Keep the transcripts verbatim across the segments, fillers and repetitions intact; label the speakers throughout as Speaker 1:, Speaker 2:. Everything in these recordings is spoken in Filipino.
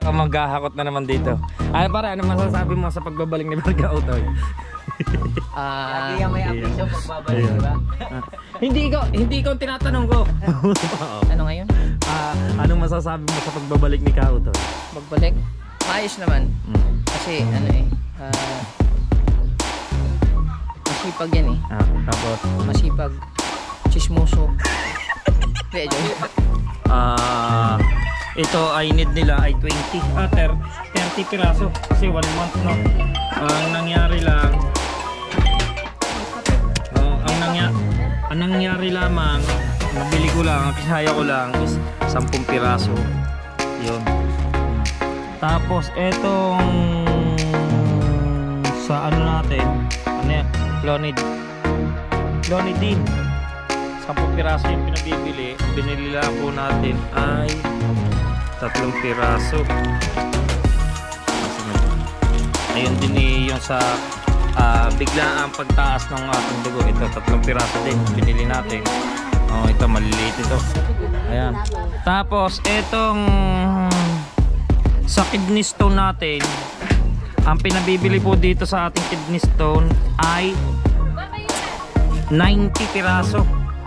Speaker 1: Baka maghahakot na naman dito. Ano para, ano masasabi mo sa pagbabalik ni Barga Utoy?
Speaker 2: Ah, lagi yung may application pagbabalik, di ba?
Speaker 1: Hindi ikaw, hindi ikaw tinatanong ko.
Speaker 2: Ano ngayon?
Speaker 1: Ah, anong masasabi mo sa pagbabalik ni Ka Utoy?
Speaker 2: Magbalik? Maayos naman.
Speaker 1: Mm.
Speaker 2: Kasi ano eh, ah, masipag yan eh.
Speaker 1: Ah, tapos
Speaker 2: Masipag. Chismoso. Hindi, joke.
Speaker 1: ah, ito ay need nila ay twenty, ah, thirty piraso kasi one month, no. Ang nangyari lang, oh, ang nangyari, ang nangyari lamang, nabili ko lang, kisaya ko lang is ten piraso. Yun. Tapos etong sa ano natin, ano yan, Clonid. Clonidine. ten piraso yung pinabibili. Binili lang po natin ay tatlong piraso. Ayun din eh, yung sa uh, bigla ang pagtaas ng ating dugo. Ito tatlong piraso din binili natin. Oh, ito maliliit ito. Ayan. Tapos etong sa kidney stone natin, ang pinabibili po dito sa ating kidney stone ay ninety piraso.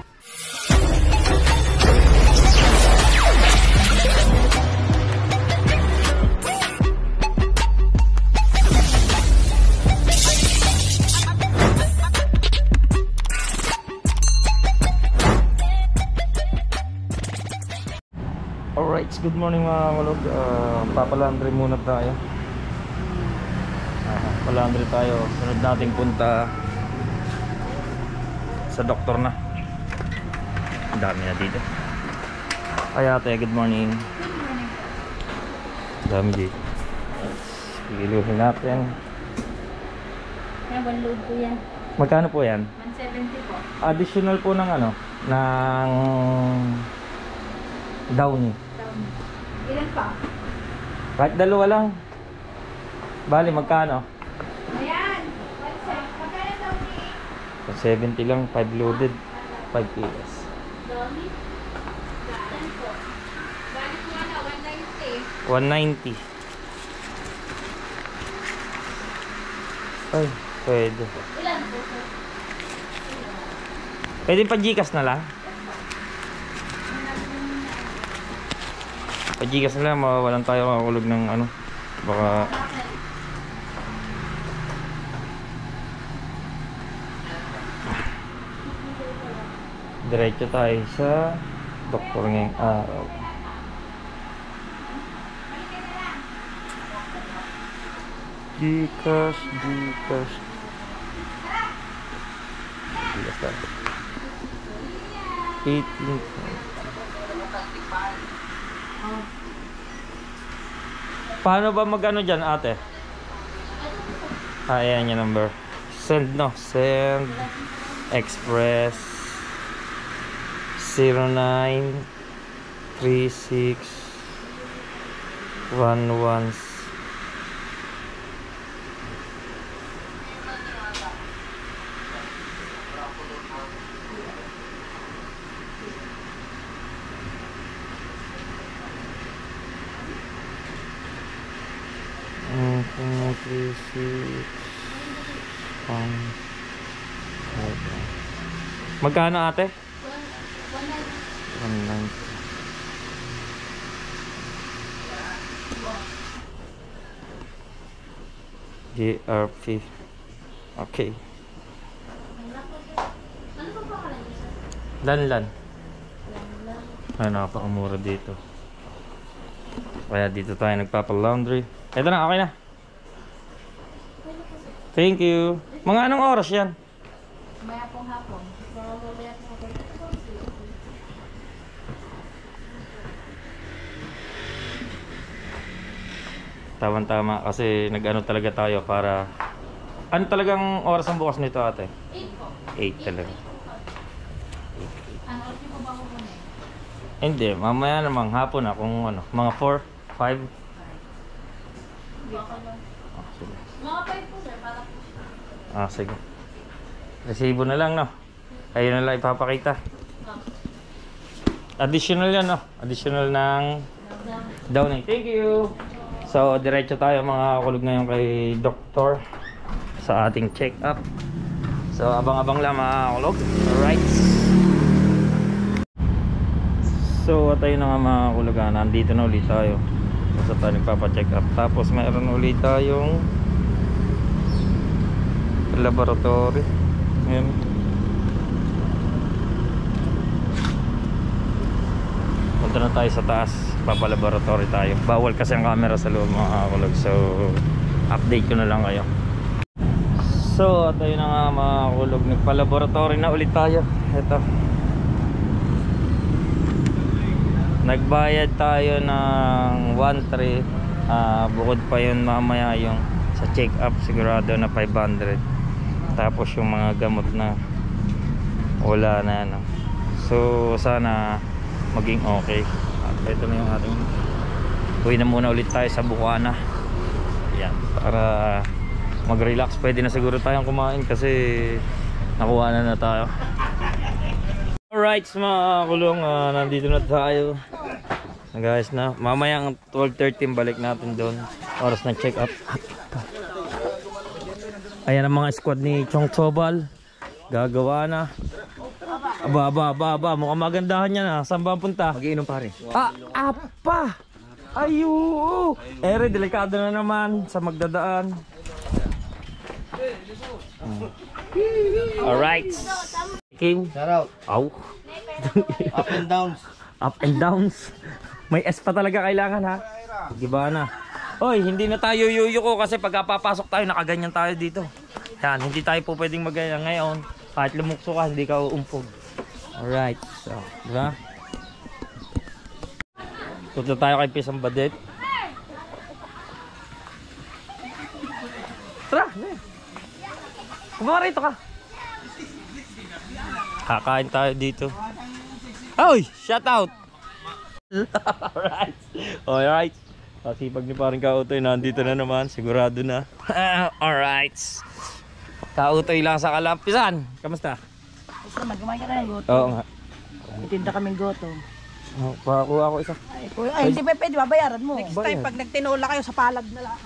Speaker 1: Alright, good morning mga kalog. uh, Papalandry muna tayo. uh, Palandry tayo. Sunod nating punta sa doktor na. Ang dami na dito. Ay ate, good morning. Ang dami dito. Pigiluhin natin.
Speaker 3: Kaya one load po yan.
Speaker 1: Magkano po yan?
Speaker 3: one seventy po.
Speaker 1: Additional po ng ano? Ng downy.
Speaker 3: Down. Ilan pa?
Speaker 1: Kahit dalawa lang. Bali, magkano?
Speaker 3: Ayan! one seventy. Magkano downy?
Speaker 1: one seventy lang, five loaded, five kilos.
Speaker 3: Downy? Saan po? Bali po ano, one ninety.
Speaker 1: one ninety. Ay, pwede.
Speaker 3: Ilan po sir?
Speaker 1: Pwede pa Gcash na lang? Pa Gcash na lang, mawawalan tayo makakulog ng ano. Baka diretso tayo sa doktor ngayong araw. Gcash, Gcash. Gcash tayo. eighteen. Paano ba magano dyan ate? Ah, ayan yung number. Send no, send express zero nine three six one one. three six one. Magkano ate? one ninety. G R P. Okay. Lanlan. Ay, napakamura dito. Kaya dito tayo nagpapalaundry. Ito na, okay na. Thank you. Mga anong oras yan?
Speaker 3: Maya pong hapon. Mamaya pong hapon.
Speaker 1: Tama-tama kasi nag-ano talaga tayo para... Ano talagang oras ang bukas nito ate?
Speaker 3: eight po.
Speaker 1: eight talaga.
Speaker 3: Ano oras niyo po ba kukunin?
Speaker 1: Hindi, mamaya namang hapon na kung ano, mga four, five.
Speaker 3: Baka lang.
Speaker 1: Ah, sige.
Speaker 3: Mga five po sir, para po siya.
Speaker 1: Ah, sige. Resibo na lang, no? Ayun na lang ipapakita. Additional yan, no? Additional ng downy. Thank you! So, diretso tayo mga kulog ngayon kay doktor sa ating check-up. So, abang-abang lang mga kulog. Alright. So, tayo na nga mga kulog. Nandito na ulit tayo. Basta tayo nagpapacheck up. Tapos, mayroon ulit tayong laboratory. Ayan. Punta na tayo sa taas. Papalaboratory tayo. Bawal kasi ang camera sa loob mga kulog. So, update ko na lang kayo. So, tayo na nga mga kulog. Nagpalaboratory na ulit tayo. Ito. Nagbayad tayo ng one three. uh, Bukod pa yun mamaya yung sa check up sigurado na five hundred. Tapos yung mga gamot na wala na ano. So, sana maging okay. At ito na yung ating uwi na muna ulit tayo sa Bukana. Yan, para mag relax. Pwede na siguro tayong kumain kasi nakuha na na tayo. Alright mga kulong, uh, nandito na tayo guys na. Mamaya ang twelve thirty balik natin doon. Oras ng check up. Ayan ang mga squad ni Chong Sobal. Gagawa na. Aba, aba, aba, aba. Mukhang magandahan niya na. Saan ba punta?
Speaker 2: Mag-iinom pare.
Speaker 1: Ah, apa! Ayo! Ere, delikado na naman sa magdadaan. Alright. King.
Speaker 2: Shout out.
Speaker 1: Aw.
Speaker 2: Up and downs.
Speaker 1: Up and downs. May S pa talaga kailangan ha. Giba na. Oy, hindi na tayo yuyuko kasi pag papasok tayo nakaganyan tayo dito. Yan, hindi tayo po pwedeng magganyan ngayon. Kahit lumukso ka, hindi ka uumpog. Alright. So, diba? Punta tayo kay Pisang Badet. Tara! Kumama rito ka. Kakain tayo dito. Oy! Shout out! Alright. Alright. Kasipag ni parang Kautoy. Nandito na naman. Sigurado na. Alright. Kautoy lang sa Kalampisan. Kamusta?
Speaker 4: Gusto mag-kumain ka na ng goto.
Speaker 1: Oo nga.
Speaker 4: Itinda kaming goto.
Speaker 1: Oh, pakuha ko isa.
Speaker 4: Ay, kuya, ay hindi pa pwede, babayaran mo.
Speaker 1: Next time,
Speaker 4: pag nagtinola kayo sa palag na lang.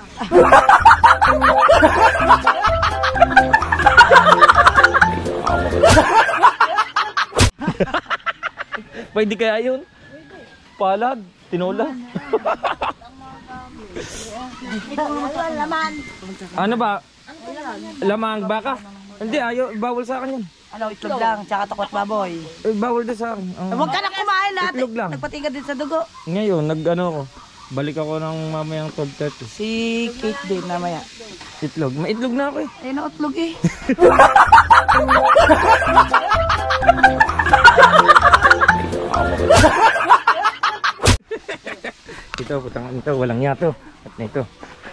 Speaker 1: Pwede kaya yun? Palag, tinola.
Speaker 4: Laman.
Speaker 1: Ano ba? Lamang baka? Hindi, ayaw, bawal sa akin yan.
Speaker 4: Ano, itlog lang, tsaka takot baboy.
Speaker 1: Eh, bawal din sa akin. Um,
Speaker 4: Huwag ka na kumain lahat.
Speaker 1: Itlog lang.
Speaker 4: Nagpatingin din sa dugo.
Speaker 1: Ngayon, nag ano ko. Balik ako ng mamayang twelve thirty.
Speaker 4: Si Kate din, namaya.
Speaker 1: Itlog. May itlog na ako eh.
Speaker 4: Ayun ang itlog eh.
Speaker 1: Ito, putang ito, walang yato. At na ito.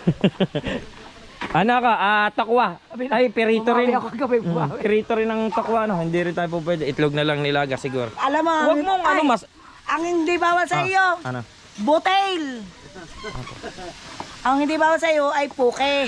Speaker 1: Ano ka? Ah, takwa. Ay, perito rin. Mm, perito rin ang takwa, no? Hindi rin tayo po pwede. Itlog na lang nilaga siguro.
Speaker 4: Alam mo,
Speaker 1: Huwag mong ano
Speaker 4: ay,
Speaker 1: mas...
Speaker 4: ang hindi bawal sa
Speaker 1: Ah,
Speaker 4: iyo,
Speaker 1: ano?
Speaker 4: butil. Ang hindi bawal sa iyo ay puke.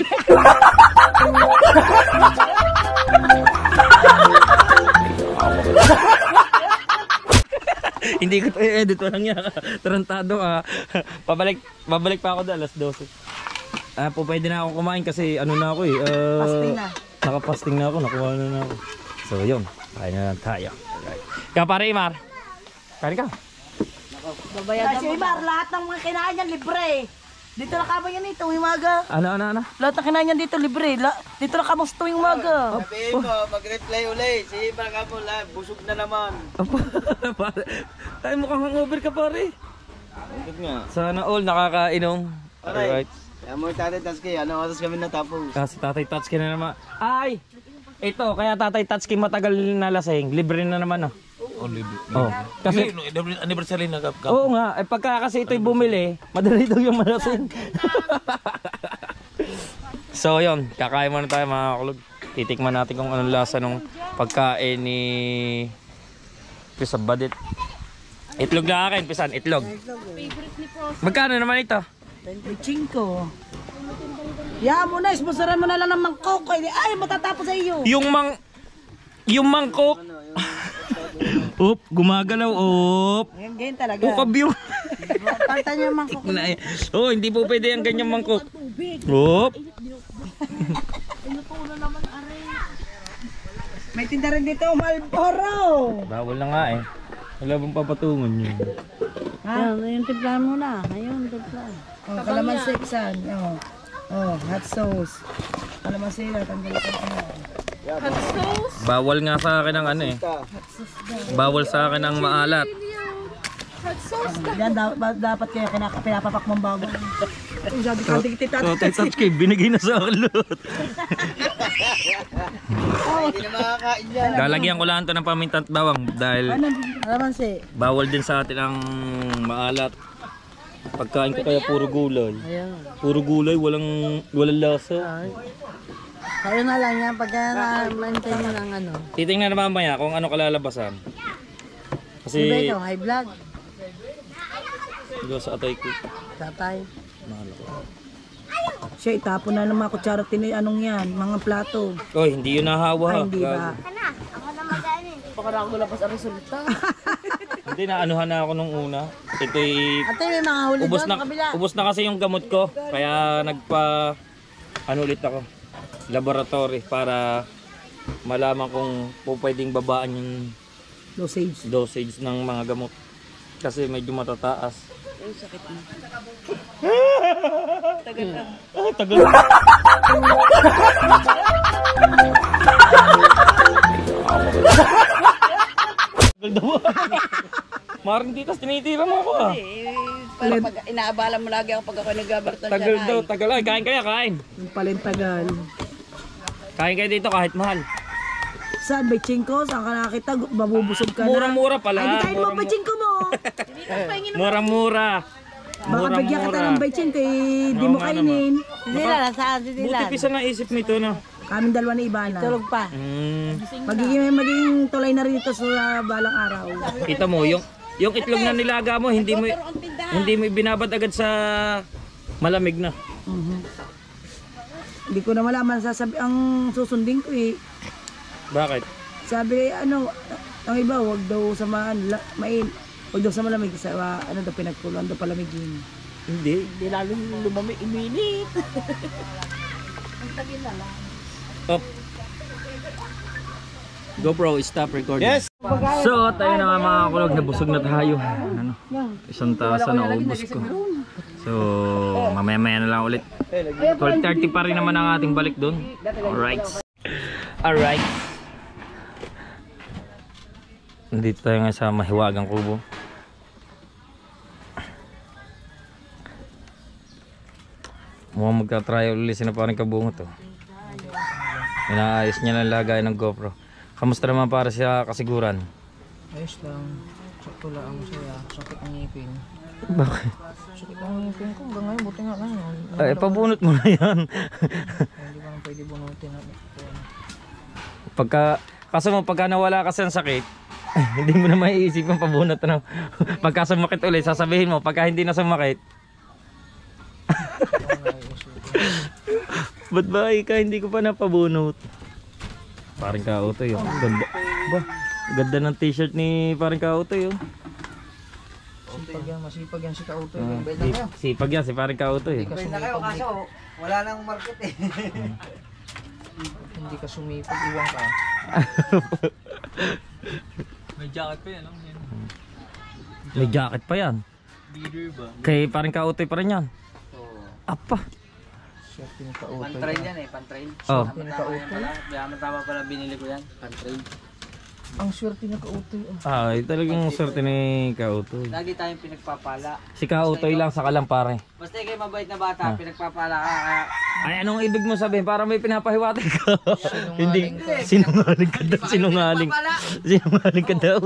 Speaker 1: Hindi ko tayo edit, walang yan. Tarantado ka. Pabalik, babalik pa ako doon, alas dose. Ah, po pwede na ako kumain kasi ano na ako eh. Uh,
Speaker 4: Fasting na.
Speaker 1: Nakapasting na ako, nakuha na na ako. So yun, kain na lang tayo. Alright. Kaya pare Imar, kain ka.
Speaker 4: Babayaran si Ibar, lahat ng mga kinain niyan libre. Dito na kamo yan eh, tuwing umaga.
Speaker 1: Ano, ano, ano?
Speaker 4: Lahat ng kinain niyan dito libre. La dito na kamo sa tuwing umaga.
Speaker 2: Sabihin mo, mag-reply ulit. Si Ibar ka mo lang, busog na naman.
Speaker 1: Pare, ay mukhang hangover ka pare.
Speaker 2: Bakit nga?
Speaker 1: Sana all nakakainom. Alright.
Speaker 2: Kaya mo yung tatay Tatsuki, ano oras kami natapos?
Speaker 1: Kasi Tatay Tatsuki na naman. Ay! Ito, kaya Tatay Tatsuki matagal na lasing. Libre na naman ah.
Speaker 5: Oh, libre.
Speaker 1: Oh. Kasi,
Speaker 5: Kasi anniversary na gap.
Speaker 1: oo nga, eh, pagka kasi ito'y bumili, madali daw yung malasing. So yun, kakain muna tayo mga kulog. Titikman natin kung anong lasa nung pagkain ni Pisang Badet. Itlog na akin, Pisan, itlog. Magkano naman ito?
Speaker 4: twenty-five. Ya mo na, sponsoran mo na lang ng mangkok. Ay, matatapos sa iyo.
Speaker 1: Yung mang... Yung mangkok. Up, gumagalaw, up.
Speaker 4: Ganyan, ganyan talaga.
Speaker 1: Ukab yung...
Speaker 4: Palitan niyo yung mangkok.
Speaker 1: Na, oh, hindi po pwede ang ganyang mangkok. Hop.
Speaker 4: May tinda rin dito, Malboro.
Speaker 1: Bawal na nga eh. Wala bang papatungan yun.
Speaker 4: Ha? Ayun, timplahan mo na. Ayun, timplahan. Oh, kalamansi, Iksan. Oh. Oh, hot sauce. Kalamansi na, tanggalin ko na.
Speaker 3: Hot sauce.
Speaker 1: Bawal nga sa akin ang ano eh. Bawal sa akin ang maalat.
Speaker 3: Hot sauce.
Speaker 4: Yan, dapat, dapat kaya kinaka, pinapapak mong bago. Kung sabi ka, hindi kita
Speaker 1: So, touch kay binigay na sa akin lahat.
Speaker 2: Hindi na makakain yan.
Speaker 1: Lalagyan ko lang ito ng paminta at bawang dahil
Speaker 4: Ano, kalamansi.
Speaker 1: bawal din sa atin ang maalat. Pagkain ko kaya puro gulay.
Speaker 4: Ayun.
Speaker 1: Puro gulay, walang walang lasa.
Speaker 4: Ay. Kaya na lang yan, pagka na-maintain mo ng ano.
Speaker 1: Titingnan na mamaya kung ano kalalabasan.
Speaker 4: Di ba
Speaker 1: Kasi
Speaker 4: ito, high blood?
Speaker 1: diba sa atay ko.
Speaker 4: Tatay.
Speaker 1: Mahal ko.
Speaker 4: Siya, itapon na ng mga kutsara, tini, anong yan, mga plato.
Speaker 1: Oy, hindi yun nahawa.
Speaker 4: Ay, hindi ba?
Speaker 1: Hindi na anuhan na ako nung una. Ito'y
Speaker 4: Ate, may mga huli
Speaker 1: ubos
Speaker 4: doon
Speaker 1: na,
Speaker 4: sa kabila.
Speaker 1: ubos na kasi yung gamot ko. Kaya nagpa ano ulit ako. Laboratory para malaman kung po pwedeng babaan yung
Speaker 4: Dosage.
Speaker 1: dosage ng mga gamot. Kasi medyo matataas.
Speaker 4: Ay, sakit na.
Speaker 1: Tagal na. Ah, tagal. Tagal daw. Maring titas, tinitira mo ako ah.
Speaker 4: Para pag inaabala mo lagi ako pag ako nag-gabartan
Speaker 1: Tagal daw, tagal. Ay, kain kaya, kain.
Speaker 4: Yung palintagal.
Speaker 1: Kain kayo dito kahit mahal.
Speaker 4: Saan, may chinko? Saan ka nakakita? Mabubusog ka na.
Speaker 1: Mura-mura pala.
Speaker 4: Ay, di kain mo
Speaker 1: Mura-
Speaker 4: ba chinko mo?
Speaker 1: Mura-mura.
Speaker 4: Baka bigyan kita ng baychin kay di
Speaker 1: Oo
Speaker 4: mo
Speaker 1: nga
Speaker 4: kainin.
Speaker 6: Hindi na, saan? Hindi
Speaker 1: Buti
Speaker 6: na.
Speaker 1: pisa na isip nito, no?
Speaker 4: Kaming dalawa ni Ibana.
Speaker 6: Tulog pa.
Speaker 1: Mm.
Speaker 4: Magiging, magiging tulay na rin ito sa balang araw.
Speaker 1: Kita mo, yung yung itlog na nilaga mo, hindi mo hindi mo ibinabad agad sa malamig na.
Speaker 4: Mhm. Hindi ko na malaman sasabi ang susundin ko eh.
Speaker 1: Bakit?
Speaker 4: Sabi ano, ang iba wag daw sa maan, la, main, wag daw sa malamig sa uh, ano daw pinagkuluan daw palamigin.
Speaker 1: Hindi.
Speaker 6: Hindi lalo lumami, iminit.
Speaker 1: Up. GoPro, stop recording. Yes. So, tayo na nga mga kulog, nabusog na tayo. Ano? Isang tasa na ubos ko. So, mamaya-maya na lang ulit. twelve thirty pa rin naman ang ating balik doon. Alright. Alright. Nandito tayo nga sa Mahiwagang Kubo. Mukhang magka-trial ulit na parang kabungot to. Inaayos niya lang lagay ng GoPro. Kamusta naman para siya kasiguran?
Speaker 2: Ayos lang. Sakto lang ang saya. Sakit ang ngipin.
Speaker 1: Bakit?
Speaker 2: Sakit ang ngipin ko. Hanggang ngayon, buti nga ngayon.
Speaker 1: Ay, pabunot mo na yan.
Speaker 2: Hindi ko na pwede bunutin.
Speaker 1: Pagka, kaso mo, pagka nawala kasi ang sakit, hindi mo na maiisipang pabunot. Ano? Pagka sumakit ulit, sasabihin mo, pagka hindi na sumakit, ba't ba ika hindi ko pa napabunot? Parang kautoy yun. Ganda. Ba, ganda ng t-shirt ni parang kautoy yun.
Speaker 2: Sipag yan, masipag yan si Kautoy.
Speaker 1: Ah,
Speaker 2: Bait na kayo.
Speaker 1: si- sipag yan si parang kautoy.
Speaker 2: Hindi ka
Speaker 7: Pwede na kayo
Speaker 2: sumipag.
Speaker 7: kaso wala nang market eh.
Speaker 2: Hindi ka sumipag. Iwan ka.
Speaker 5: May jacket pa yan, ano yan?
Speaker 1: May jacket pa yan.
Speaker 5: Leader ba?
Speaker 1: Kay parang kautoy pa rin yan. Apa.
Speaker 2: Swerte ni Kautoy.
Speaker 7: Pan-train yan eh, pan-train.
Speaker 1: Oh.
Speaker 7: Tama tama yan pala. Tama tama pala binili ko yan, pan-train.
Speaker 2: Ang swerte ni Kautoy. Oh.
Speaker 1: Ay, talagang swerte ni kautoy.
Speaker 7: Lagi tayong pinagpapala.
Speaker 1: Si kautoy lang sa kalampare.
Speaker 7: Basta ikaw mabait na bata, pinagpapala ka kaya
Speaker 1: Ay, anong ibig mo sabihin? Para may pinapahiwatig ka. Hindi. Sinungaling ka daw. Sinungaling. Sinungaling ka daw.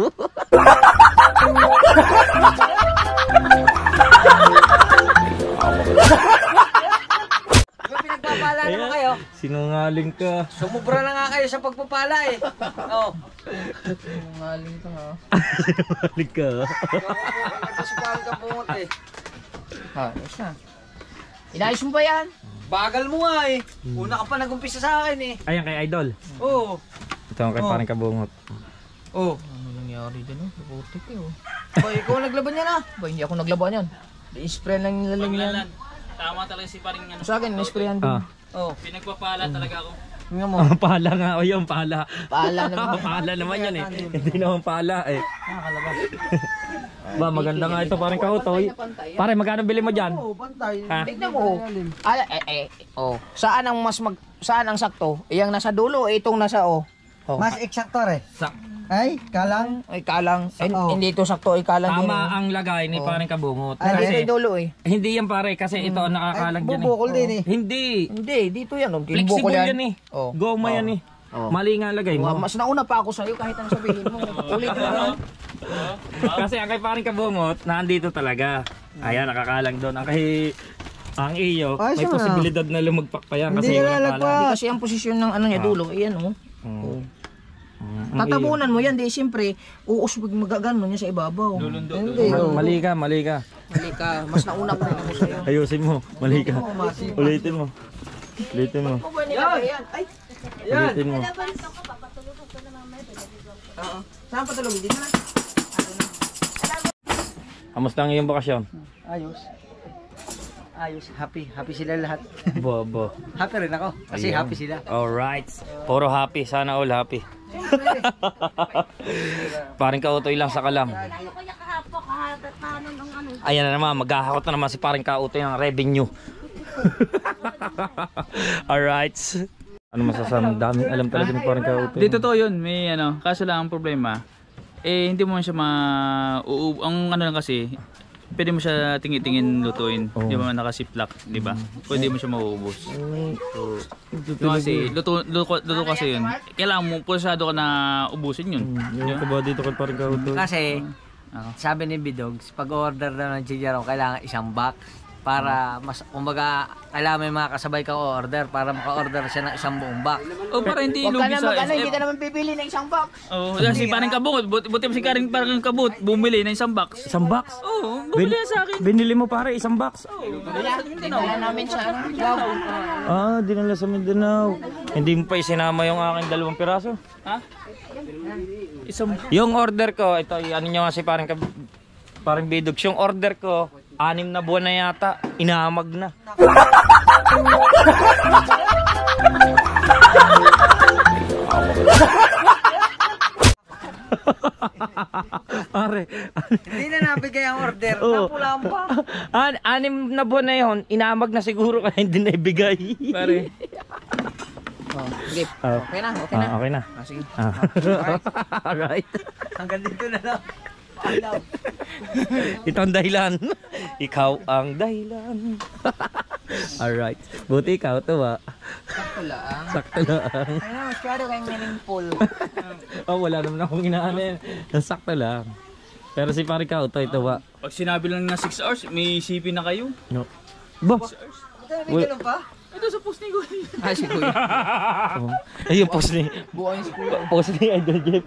Speaker 7: Diba pinagpapala naman kayo?
Speaker 1: Sinungaling ka.
Speaker 7: Sumubra na nga kayo sa pagpapala eh. Oh.
Speaker 2: Sinungaling ka ha.
Speaker 1: Sinungaling ka.
Speaker 7: Nagkasupahan ka pungot eh.
Speaker 2: Ha, ayos na. Inayos mo ba yan?
Speaker 7: Bagal mo nga eh. Una ka pa nag-umpisa sa akin eh.
Speaker 1: Ayan kay Idol.
Speaker 7: Oo.
Speaker 1: Ito ang kay parang kabungot.
Speaker 7: Oh.
Speaker 2: Ano nangyari dyan oh? Kaputik eh oh. Ba, ikaw naglaban yan ah. Ba, hindi ako naglaban yan. I-spray lang yung lalim yan.
Speaker 5: Tama talaga si paring ano.
Speaker 2: Sa akin, in-sprayan din.
Speaker 1: Ah.
Speaker 2: Oh,
Speaker 5: Pinagpapala talaga ako.
Speaker 2: tingnan mo.
Speaker 1: Oh, pala nga. O yun, pala.
Speaker 2: Paala naman.
Speaker 1: Pala naman yan eh. Hindi naman pala eh. Ba, maganda nga ito parang kautoy. Pare, magkano bili mo dyan?
Speaker 4: Oo, pantay.
Speaker 1: Ha?
Speaker 2: Tignan mo. Ala, eh, eh, oh. Saan ang mas mag... Saan ang sakto? Iyang nasa dulo, eh, itong nasa, oh. oh.
Speaker 4: Mas eksakto re.
Speaker 1: Sa
Speaker 4: Ay, kalang.
Speaker 2: Ay, kalang. Eh,
Speaker 4: Oh.
Speaker 2: Hindi ito sakto, ay kalang din.
Speaker 1: tama ang lagay ni parang kabungot.
Speaker 2: Ay,
Speaker 1: Kasi,
Speaker 2: ito dulo, eh.
Speaker 1: hindi yan pare, kasi ito ang nakakalag dyan eh.
Speaker 4: Bubukol din eh.
Speaker 1: Hindi.
Speaker 2: Hindi, dito yan. Oh.
Speaker 1: Flexible
Speaker 2: Kinubukol
Speaker 1: yan eh.
Speaker 2: Oh.
Speaker 1: Goma yan eh.
Speaker 2: Oh.
Speaker 1: Mali nga lagay
Speaker 2: Wa-
Speaker 1: mo.
Speaker 2: Mas nauna pa ako sa'yo kahit ang sabihin mo. Ulit mo na.
Speaker 1: Kasi ang kay paring kabungot, nandito talaga. Ayan, nakakalang doon. Ang kay ang iyo,
Speaker 4: Ay,
Speaker 1: may
Speaker 4: siya.
Speaker 1: posibilidad na lumagpak pa yan kasi
Speaker 4: Hindi
Speaker 1: yung
Speaker 4: lalagpak.
Speaker 1: nakakalang.
Speaker 2: Hindi kasi ang posisyon ng ano niya dulo. Ayan, oh.
Speaker 1: Mm. Mm.
Speaker 2: Tatabunan mo yan, di siyempre, uusbog magagano niya sa ibabaw.
Speaker 5: Lulundo.
Speaker 4: Hindi.
Speaker 1: Ma- Mali ka, mali ka.
Speaker 2: Mali ka, mas nauna pa rin ako sa'yo.
Speaker 1: Ayusin mo, mali ka. Ulitin mo. Ulitin mo.
Speaker 2: Ano ba nilagay yan? Ay,
Speaker 1: Ulitin mo.
Speaker 2: oo. Saan patulog? Dito na.
Speaker 1: Kamusta ang iyong bakasyon?
Speaker 4: Ayos. Ayos. Happy. Happy sila lahat.
Speaker 1: Bobo.
Speaker 4: Happy rin ako. Kasi
Speaker 1: Ayun.
Speaker 4: happy sila.
Speaker 1: Alright. Puro happy. Sana all happy. Paring kautoy lang sa kalam.
Speaker 3: Ano ko yung kahapo, kahatanan ng ano.
Speaker 1: Ayan na naman, maghahakot na naman si paring kautoy ng revenue. Alright. Ano masasabi? Daming alam talaga ni paring kautoy.
Speaker 5: Dito to yun, may ano, kaso lang ang problema, eh hindi mo siya ma... uu- ang ano lang kasi, pwede mo siya tingin-tingin lutuin.
Speaker 1: Oh.
Speaker 5: Di ba nakasiplak, di ba? Pwede mo siya mauubos. So, kasi, luto, luto, luto kasi yun. Kailangan mo, pulsado ka na ubusin yun.
Speaker 1: Yung ka ba dito kay paring kautoy?
Speaker 7: Kasi,
Speaker 5: Ah.
Speaker 7: sabi ni Bidogs, pag order daw ng chicharon, kailangan isang box. Para mas, kumbaga, kailangan may mga kasabay kang order para maka-order siya ng isang buong box.
Speaker 5: O para hindi
Speaker 2: Huwag ka
Speaker 5: lugi
Speaker 2: na
Speaker 5: sa
Speaker 2: mag-ano, hindi
Speaker 5: S
Speaker 2: ka
Speaker 5: M.
Speaker 2: naman bibili ng isang box.
Speaker 5: Oo, kasi parang kabungot. Buti, buti mo si Karing parang kabut, bumili ng isang box.
Speaker 1: Isang box?
Speaker 5: Oo, bumili
Speaker 1: Bin-
Speaker 5: sa akin.
Speaker 1: Binili mo pare, isang box?
Speaker 2: Dinala namin sa ano, Labo.
Speaker 1: Ah, dinala sa Mindanao. Hindi mo pa isinama yung aking dalawang piraso?
Speaker 5: Ha? Isang
Speaker 1: Yung order ko, ito, ano nyo kasi parang, kab- parang bidogs. Yung order ko, anim na buwan na yata, inamag na. Pare,
Speaker 7: Hindi na nabigay ang order.
Speaker 1: Oo.
Speaker 7: Napulaan pa.
Speaker 1: an anim na buwan na yun, inamag na siguro kaya hindi na ibigay.
Speaker 5: pare.
Speaker 2: Oh, sige.
Speaker 1: Ah,
Speaker 2: Okay na, okay na.
Speaker 1: ah, okay na.
Speaker 2: Ah, sige.
Speaker 1: Ah. Alright.
Speaker 7: Hanggang dito na lang.
Speaker 1: Ito ang dahilan. Ikaw ang dahilan. Alright. Buti ikaw to ba?
Speaker 2: Sakto lang.
Speaker 1: Sakto lang.
Speaker 2: Ay na, masyado kayong meaningful.
Speaker 1: Oh, wala naman akong inaano yan. Sakto lang. Pero si pare ka, ito, ito ba?
Speaker 5: Pag sinabi lang na six hours, may isipin na kayo.
Speaker 1: No. Ba?
Speaker 7: May ganun pa?
Speaker 5: Ito sa post ni Goy.
Speaker 2: Ay, si Kuya.
Speaker 1: Oh. Ay, yung post ni...
Speaker 2: Buhay si Kuya.
Speaker 1: Post ni Idol Jeff.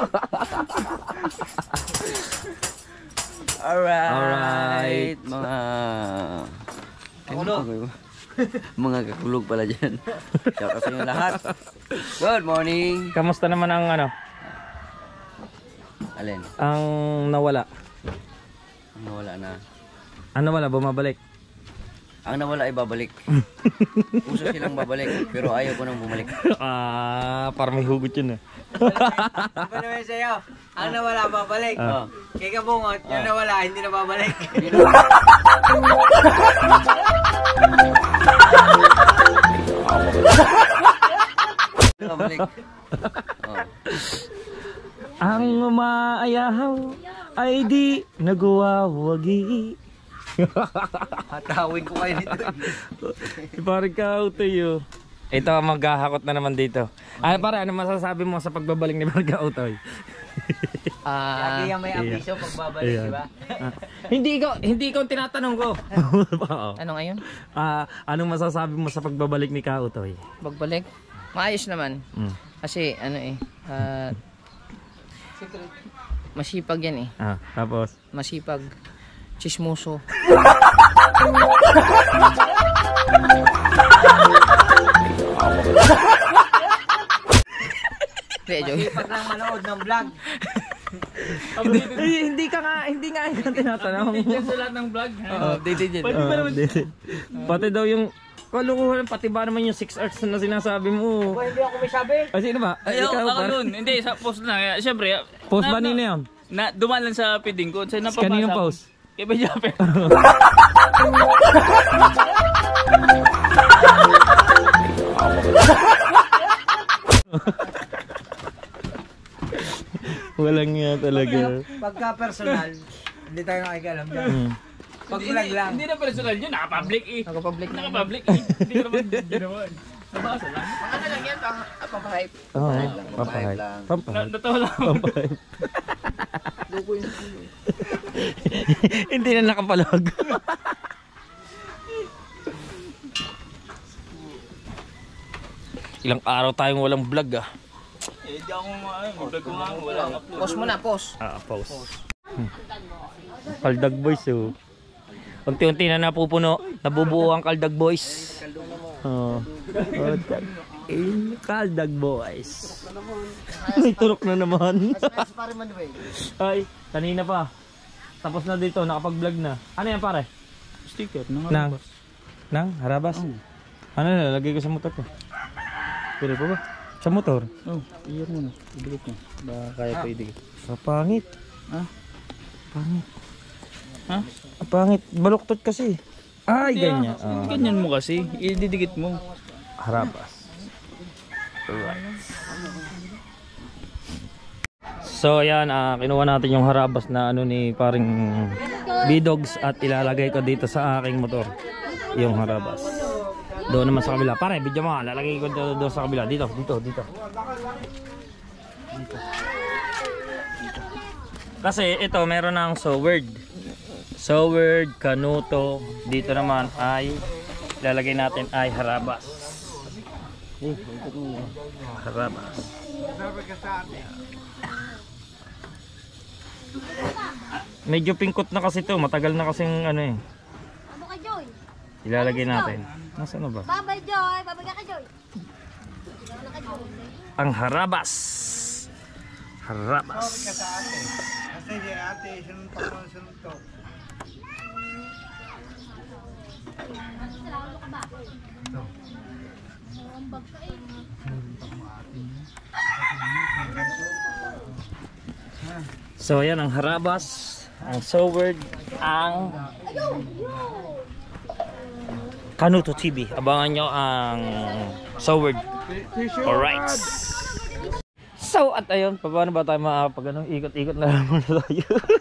Speaker 8: Alright.
Speaker 1: Alright.
Speaker 8: Mga... Kakulog. Mga kakulog pala dyan. Shout out sa inyo lahat. Good morning.
Speaker 1: Kamusta naman ang ano?
Speaker 8: Alin?
Speaker 1: Ang nawala?
Speaker 8: Ang nawala na.
Speaker 1: Ang nawala, bumabalik.
Speaker 8: Ang nawala ay babalik. Uso silang babalik. Pero ayaw ko nang bumalik.
Speaker 1: Ah, parang may hugot yun eh.
Speaker 7: Diba naman sa'yo? Ang nawala, babalik.
Speaker 1: Ah.
Speaker 7: Kay Kabungot, yung nawala, hindi na babalik.
Speaker 8: Babalik. Oh.
Speaker 1: Ang umaayaw ay di nagwawagi.
Speaker 7: Hatawin ko kayo nito.
Speaker 1: Parang ka-autoy. Ito, maghahakot na naman dito. Ano para, ano masasabi mo sa pagbabalik ni Barga Autoy?
Speaker 2: Ah,
Speaker 7: Lagi yung may abiso pag babalik,
Speaker 1: Ayan.
Speaker 7: di ba?
Speaker 1: Ah, hindi ikaw, hindi ikaw ang tinatanong ko. Oo.
Speaker 2: ano ngayon?
Speaker 1: Ah, anong masasabi mo sa pagbabalik ni Ka Autoy?
Speaker 2: Pagbalik? Maayos naman.
Speaker 1: Mm.
Speaker 2: Kasi ano eh, ah, masipag yan eh.
Speaker 1: Ah, tapos
Speaker 2: Masipag. Chismoso. Hindi, joke.
Speaker 7: Masipag lang manood ng vlog.
Speaker 1: hindi, hindi, hindi ka nga, hindi nga yung tinatanong.
Speaker 5: Diyan sa lahat ng vlog.
Speaker 1: Oo,
Speaker 7: Updated yun.
Speaker 5: Pwede ba naman?
Speaker 1: Pati daw yung kalukuhan, pati ba naman yung six arts na sinasabi mo?
Speaker 2: Hindi ako may sabi.
Speaker 1: Ay, sino ba? Ay,
Speaker 5: Ayaw,
Speaker 1: ikaw
Speaker 5: ako
Speaker 1: ba?
Speaker 5: dun. Hindi, sa post na. Kaya, syempre.
Speaker 1: Post ba
Speaker 5: na-
Speaker 1: nina yun?
Speaker 5: Na, dumaan lang sa feeding ko. Sa napabasa.
Speaker 1: Kaninong post?
Speaker 5: Kay Bajape.
Speaker 1: Walang nga talaga.
Speaker 7: Pagka personal, hindi tayo nakikialam dyan.
Speaker 1: Hmm.
Speaker 7: Pag vlog lang.
Speaker 5: Hindi na personal yun. Naka-public eh.
Speaker 2: Naka-public na.
Speaker 5: Naka-public eh. Hindi ko naman ginawa. Nabasa lang.
Speaker 2: Ano lang yan, pang, ah, pang-hype.
Speaker 1: Oo, pampahype.
Speaker 5: Na,
Speaker 1: Pampahype.
Speaker 5: totoo lang.
Speaker 1: Pampahype. Hindi na nakapalag. Ilang araw tayong walang vlog ah.
Speaker 5: Eh, di ako nga. Yung vlog ko nga. Wala akong upload.
Speaker 2: Pause mo na, pause.
Speaker 1: Ah, pause. Hmm. Kaldag boys oh. Unti-unti na napupuno, nabubuo ang Kaldag boys. Oh. In Kaldag boys. May turok na naman. Ay, kanina pa. Tapos na dito, nakapag-vlog na. Ano yan pare?
Speaker 5: Sticker. Nang
Speaker 1: Nang? Nang? Harabas? Ano na, lagay ko sa motor ko. Pwede pa ba? Sa motor?
Speaker 5: Oh, iyan mo na. Idikit mo. Baka kaya pa idikit.
Speaker 1: Ah, pangit.
Speaker 5: Ha?
Speaker 1: Pangit.
Speaker 5: Ha?
Speaker 1: Ah, pangit. Baluktot kasi. Ay, ganyan. Ah,
Speaker 5: Ganyan mo kasi. Ididikit mo.
Speaker 1: harabas. Right. So ayan, ah, kinuha natin yung harabas na ano ni paring B-Dogs at ilalagay ko dito sa aking motor. Yung harabas. Doon naman sa kabila. Pare, video mo nga. Lalagay ko doon, doon sa kabila. Dito, dito, dito. Dito. Kasi ito, meron ng Soward. Soward, Canuto. Dito naman ay lalagay natin ay harabas. Eh, harabas. Medyo pingkot na kasi to. Matagal na kasing ano eh.
Speaker 3: Ano ka, Joy?
Speaker 1: Ilalagay natin. Nasaan na ba?
Speaker 3: Babay, Joy. Babay ka, Joy. Ano ka, Joy?
Speaker 1: Ang harabas. Harabas. So ayan ang harabas, ang Soward, ang Canuto T V. Abangan nyo ang Soward. Alright. So at ayun, paano ba tayo makapag ano, ikot-ikot na lang muna tayo.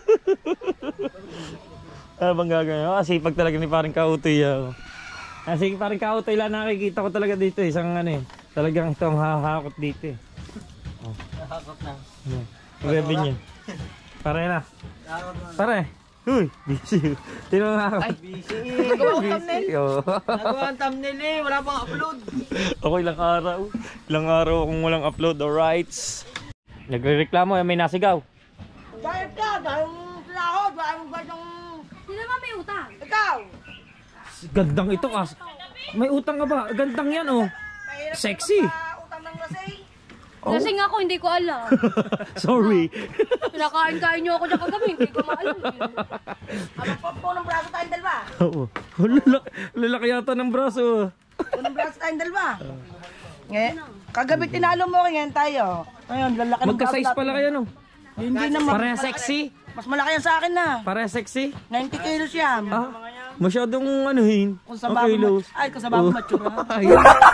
Speaker 1: Ano bang gagawin? Kasi pag talaga ni parang kautoy ako. Kasi parang kautoy lang nakikita ko talaga dito eh. Isang ano eh. Talagang ito ang hahakot dito eh. Oh.
Speaker 7: Nakakot na.
Speaker 1: Grabe niya. Pare na. Pare. Uy, busy. Tino nga ako.
Speaker 2: Ay, busy. Nagawa ko thumbnail.
Speaker 1: Oo.
Speaker 2: Nagawa ang thumbnail eh. Wala pang upload.
Speaker 1: Ako ilang araw. Ilang araw akong walang upload. Alright. Nagre-reklamo may nasigaw.
Speaker 4: Dahil ka, dahil sinahod, dahil mo ba yung...
Speaker 3: Sino naman may utang?
Speaker 4: Ikaw!
Speaker 1: Gandang ito kas. May utang ka ba? Gandang yan oh. Sexy.
Speaker 4: Utang ng lasing.
Speaker 1: Oh.
Speaker 3: Lasing ako, hindi ko alam.
Speaker 1: Sorry.
Speaker 3: Pinakain-kain niyo ako dyan kagabi, hindi ko maalam.
Speaker 4: Abang pompo ng braso tayong dalawa.
Speaker 1: Oo. Lalaki, lalaki yata ng braso.
Speaker 4: Unang braso tayong dalawa. Ngayon, kagabi tinalo mo ngayon tayo. Ngayon, lalaki ng braso
Speaker 1: Magka-size pala kayo no.
Speaker 4: Hindi naman.
Speaker 1: Pareha sexy.
Speaker 4: Mas malaki yan sa akin na.
Speaker 1: Pareha sexy.
Speaker 4: ninety kilos yan.
Speaker 1: Ah, masyadong anuhin.
Speaker 4: Kung sa
Speaker 1: Ang
Speaker 4: babo,
Speaker 1: kilos.
Speaker 4: ma- ay, kung sa babo
Speaker 1: Oh.
Speaker 4: mature.
Speaker 1: Ay.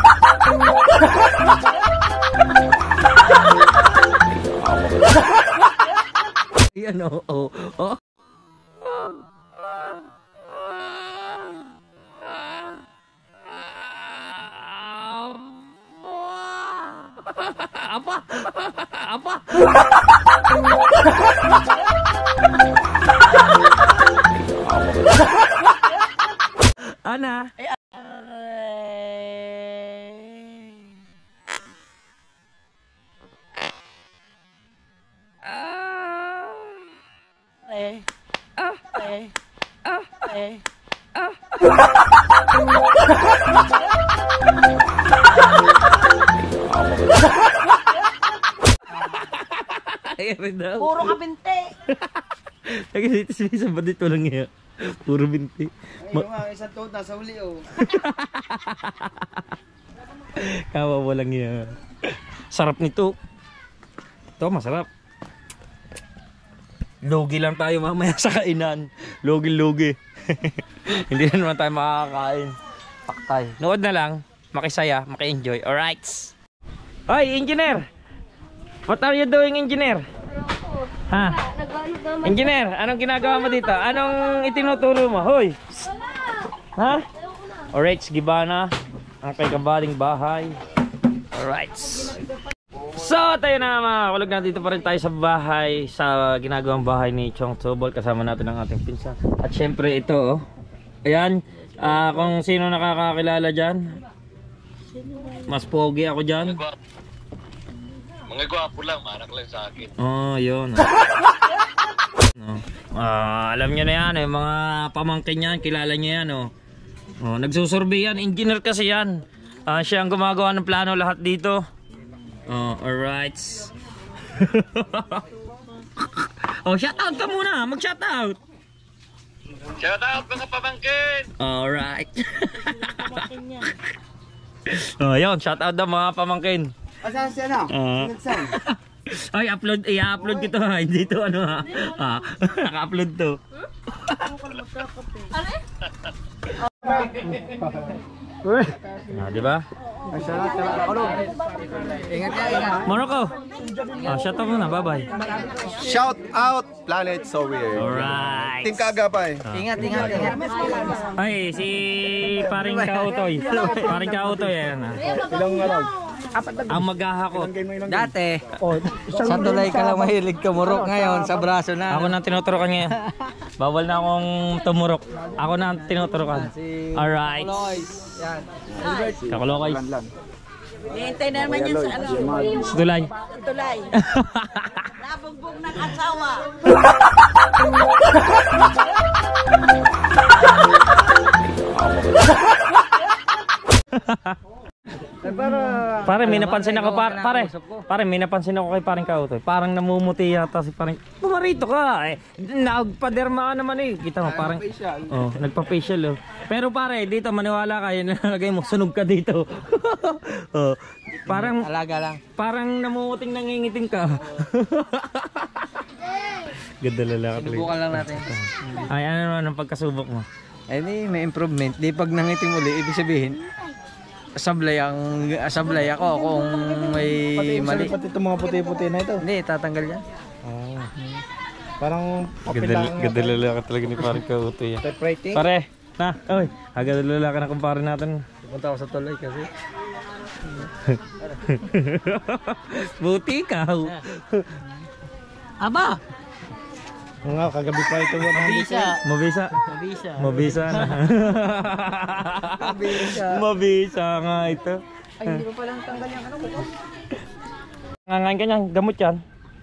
Speaker 1: Yan oh, oh, oh. Apa? Apa? Ana?
Speaker 4: Eh, eh, eh.
Speaker 1: Ayan rin daw.
Speaker 6: Puro kabinte.
Speaker 1: Lagi dito si Lisa, ba't dito lang yan? Puro binti.
Speaker 4: Ayun nga, isang tuta sa uli oh.
Speaker 1: Kawawa lang yan. Sarap nito. Ito, masarap. Logi lang tayo mamaya sa kainan. Logi-logi. Hindi na naman tayo makakakain. Paktay. Nood na lang. Makisaya, maki-enjoy. Alright. Hoy, engineer! What are you doing, engineer? Ha? Engineer, anong ginagawa mo dito? Anong itinuturo mo? Hoy! Ha? Alright, gibana. Ang kay kabaling bahay. Alright. So, tayo na mga kulog na dito pa rin tayo sa bahay. Sa ginagawang bahay ni Chong Tsobol. Kasama natin ang ating pinsan. At syempre ito oh. Ayan. Uh, kung sino nakakakilala dyan. Mas pogi ako dyan.
Speaker 9: Mga gwapo lang, manak lang sa akin.
Speaker 1: Oh, yun. No. Ah, alam nyo na yan eh, mga pamangkin yan, kilala nyo yan oh. Oh, nagsusurvey yan, engineer kasi yan. Ah, siya ang gumagawa ng plano lahat dito. Oh, alright. Oh, shoutout ka muna, mag-shoutout.
Speaker 9: Shoutout mga pamangkin!
Speaker 1: Alright. Oh, yun, shoutout daw mga pamangkin.
Speaker 4: Asan siya na?
Speaker 1: Ah.
Speaker 4: Nagsan?
Speaker 1: Ay, upload, i-upload ko to ha. Hindi to ano ha. Ah, naka-upload to. Ah, di ba?
Speaker 2: Ingat ka, ingat.
Speaker 1: Morocco. Ah, shout out muna, bye-bye.
Speaker 10: Shout out Planet So Weird.
Speaker 1: Alright.
Speaker 10: Ting kagapay.
Speaker 2: Ingat, ingat, ingat.
Speaker 1: Ay, si paring Kautoy. Paring Kautoy yan. ah.
Speaker 10: Ilang araw?
Speaker 1: Ang maghahakot.
Speaker 7: Dati, sa tulay ka lang mahilig tumurok, ngayon sa braso na.
Speaker 1: Ako na tinuturokan ngayon. Bawal na akong tumurok. Ako na ang tinuturokan. Alright.
Speaker 7: Yan.
Speaker 1: Kakulokoy.
Speaker 6: Hintay na naman yan sa ano.
Speaker 1: Tulay.
Speaker 6: Tulay. Nabugbog ng asawa.
Speaker 1: Pare, may napansin ako par pare. Pare, may napansin ako kay paring Kautoy. Parang namumuti yata si paring. Pumarito ka eh. Nagpaderma ka naman eh. Kita mo parang oh, nagpa-facial oh. Pero pare, dito maniwala ka, yun nalagay mo sunog ka dito. Oh, parang
Speaker 7: Alaga lang.
Speaker 1: parang namumuting nangingiting ka. Ganda lalaki talaga.
Speaker 7: Subukan lang natin.
Speaker 1: Ay, ano naman ang pagkasubok mo?
Speaker 7: Eh di, may improvement. Di pag nangitim uli, ibig sabihin, sablay ang sablay ako kung may mali.
Speaker 10: Pati itong mga puti-puti na ito.
Speaker 7: Hindi, tatanggal yan.
Speaker 10: Oh. Parang
Speaker 1: Ganda, ganda lalaki talaga ni paring Kautoy.
Speaker 10: typewriting.
Speaker 1: Pare, na, oy, agad lalaki na kumpare natin.
Speaker 7: Punta ako sa tuloy kasi.
Speaker 1: Buti ka.
Speaker 6: Aba!
Speaker 10: Nga, kagabi pa ito.
Speaker 6: Bisa.
Speaker 1: Mabisa.
Speaker 6: Bisa.
Speaker 1: Mabisa na.
Speaker 7: Mabisa.
Speaker 1: Mabisa nga ito.
Speaker 2: Ay, hindi ko palang tanggal yung ano ko.
Speaker 1: Nangangain ka niyan, gamot yan.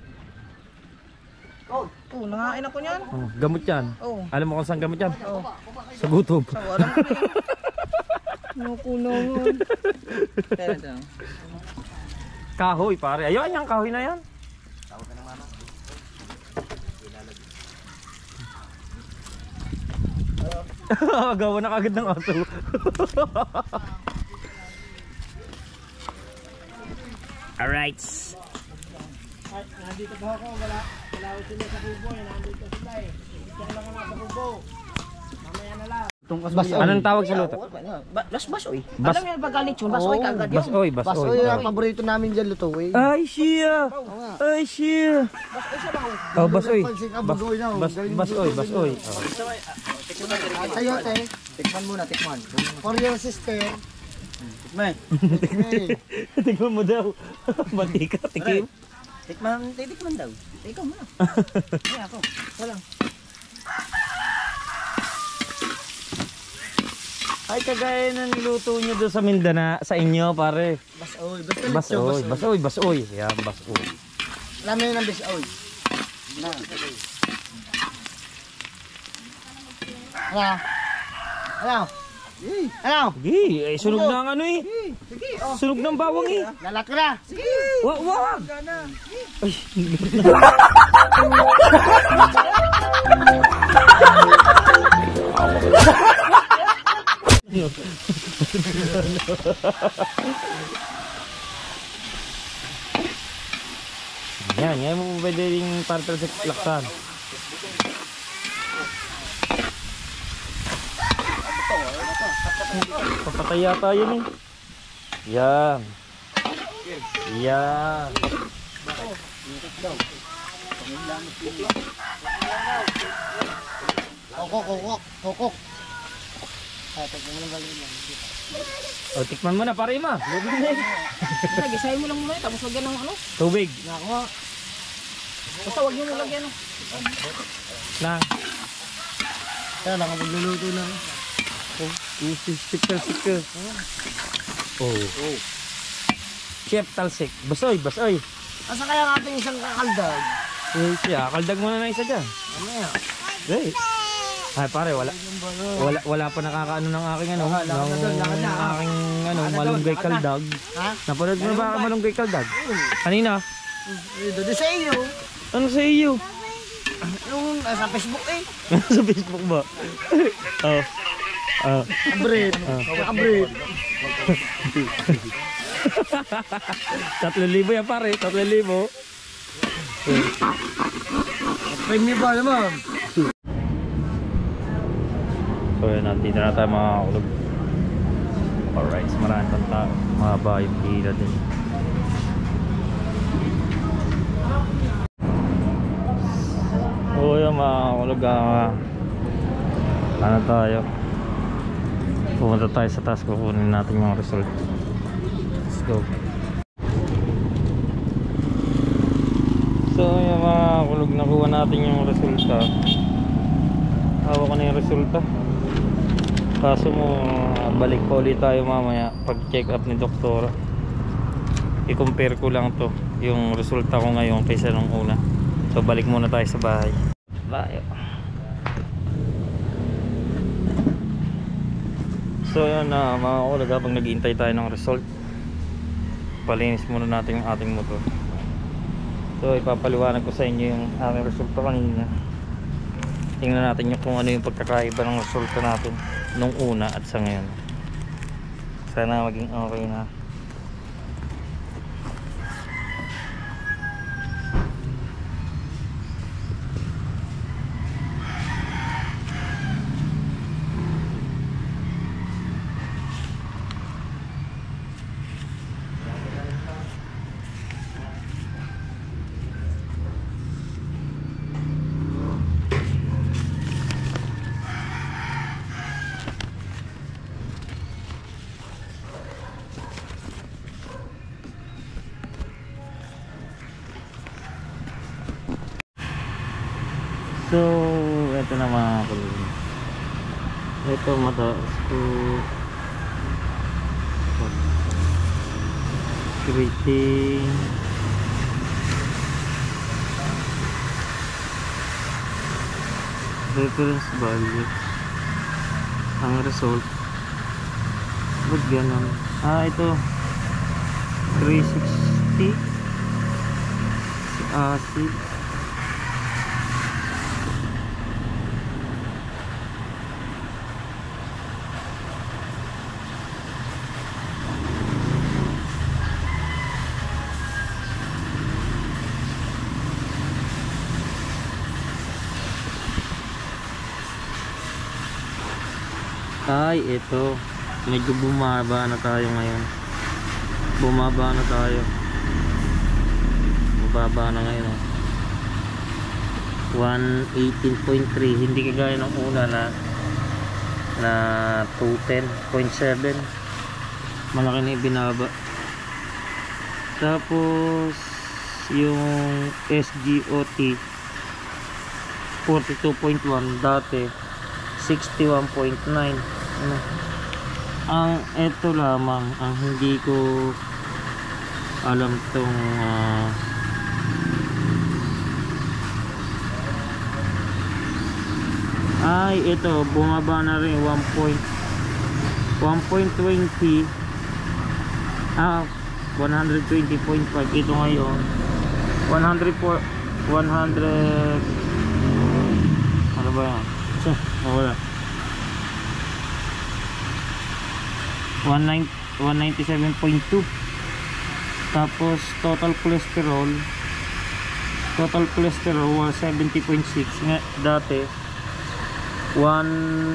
Speaker 2: Oh, oh, nangain ako niyan.
Speaker 1: Oh, gamot yan.
Speaker 2: Oh.
Speaker 1: Alam mo kung saan gamot yan?
Speaker 2: Oh.
Speaker 1: Sa gutom.
Speaker 2: Walang nukulungan. Pero ito.
Speaker 1: Kahoy pare. Ayun yung kahoy na yan. Gawa na kagad ng aso. Alright.
Speaker 10: Nandito ba ako? Wala. Wala ko sila sa kubo. Nandito sila eh. Ito lang ako nasa kubo. Mamaya na lang.
Speaker 1: Anong tawag sa luto?
Speaker 2: Ba- Las basoy.
Speaker 1: Bas-
Speaker 2: Alam niyo pag lechon, basoy kagad yun.
Speaker 1: Basoy, basoy.
Speaker 10: Basoy ang paborito namin dyan luto eh.
Speaker 1: Ay, siya! Ay, siya! Oh, basoy. Bas, bas, basoy, basoy. Oh.
Speaker 10: Sayote. Tikman muna, tikman. For your sister. Tikman.
Speaker 1: Tignan mo daw. Mati ka, tikim.
Speaker 2: Tikman, titikman daw. Ikaw muna. Ay, ako. Walang.
Speaker 1: Ay, kagaya ng niluto nyo doon sa Mindanao, sa inyo, pare.
Speaker 10: Basoy. Basta
Speaker 1: Basoy, basoy, basoy. Yan, basoy.
Speaker 10: Namin ng basoy. Na. Ano? Ano?
Speaker 2: Ano?
Speaker 1: Sige, eh, sunog na ang ano eh.
Speaker 2: Sige, oh.
Speaker 1: Sunog ng bawang eh.
Speaker 2: Lalaki na. Sige.
Speaker 1: Wag, wag. Ay, yan, yan mo pwede rin partner sa laksan. Papatay yata yun eh. Yan. Yan.
Speaker 2: Kokok, kokok, kokok.
Speaker 1: O, tikman mo na, pare ma. Lubig na eh.
Speaker 2: Gisahin mo lang muna, tapos lagyan ng ano.
Speaker 1: Tubig.
Speaker 2: Nako. Basta wag niyo mo lagyan.
Speaker 1: Na.
Speaker 2: Kaya lang ako magluluto na.
Speaker 1: Oh, sisik ka, sik ka. Oh. Oh. Chef Talsik. Basoy, basoy.
Speaker 2: Asa kaya ang ating isang kakaldag?
Speaker 1: Eh, siya, kaldag mo na na isa dyan.
Speaker 2: Ano yan?
Speaker 1: Eh. Ay, pare, wala. Wala, wala pa nakakaano ng aking ano. Ng aking ano, malunggay kaldag.
Speaker 2: Ha?
Speaker 1: Napanood mo na ba ang malunggay kaldag? Kanina?
Speaker 2: Eh, doon sa iyo.
Speaker 1: Ano sa iyo?
Speaker 2: Yung nasa Facebook eh.
Speaker 1: Sa Facebook ba? Oh. Oh.
Speaker 2: Abrit. Abrit.
Speaker 1: Tatlo libo yan pare, tatlo libo.
Speaker 2: Premium ba naman?
Speaker 1: So yun, nandito na tayo mga kulog. Alright, maraming pang tao. Mahaba yung pila din. So yun mga kulog, uh, ano tayo? Pumunta tayo sa taas, kukunin natin yung result. Let's go. So yung mga kulog, nakuha natin yung resulta. Hawak ko na yung resulta. Kaso mo, balik pa ulit tayo mamaya pag check up ni doktora. I-compare ko lang to yung resulta ko ngayon kaysa nung una. So balik muna tayo sa bahay. Bayo. So yun na uh, mga kulog, habang naghihintay tayo ng result, palinis muna natin yung ating motor. So ipapaliwanag ko sa inyo yung aking resulta kanina. Tingnan natin yung kung ano yung pagkakaiba ng resulta natin nung una at sa ngayon. Sana maging okay na. So, ito na mga kulog. Ito mataas ko rating reference value. Ang result ba't ganun? Ah, ito three sixty acid. Ay, ito. Medyo bumaba na tayo ngayon. Bumaba na tayo. Bumaba na ngayon. Oh. one eighteen point three. Hindi kagaya ng una na na two ten point seven. Malaki na ibinaba. Tapos yung S G O T forty-two point one dati sixty-one point nine. Ano? Ang ito lamang ang hindi ko alam tong uh, ay ito bumaba na rin one point one twenty. Ah, one twenty point five. Ito ngayon one hundred four, one hundred, ano ba yan? So, wala. one ninety-seven point two. Tapos total cholesterol, total cholesterol was seventy point six. Nga dati one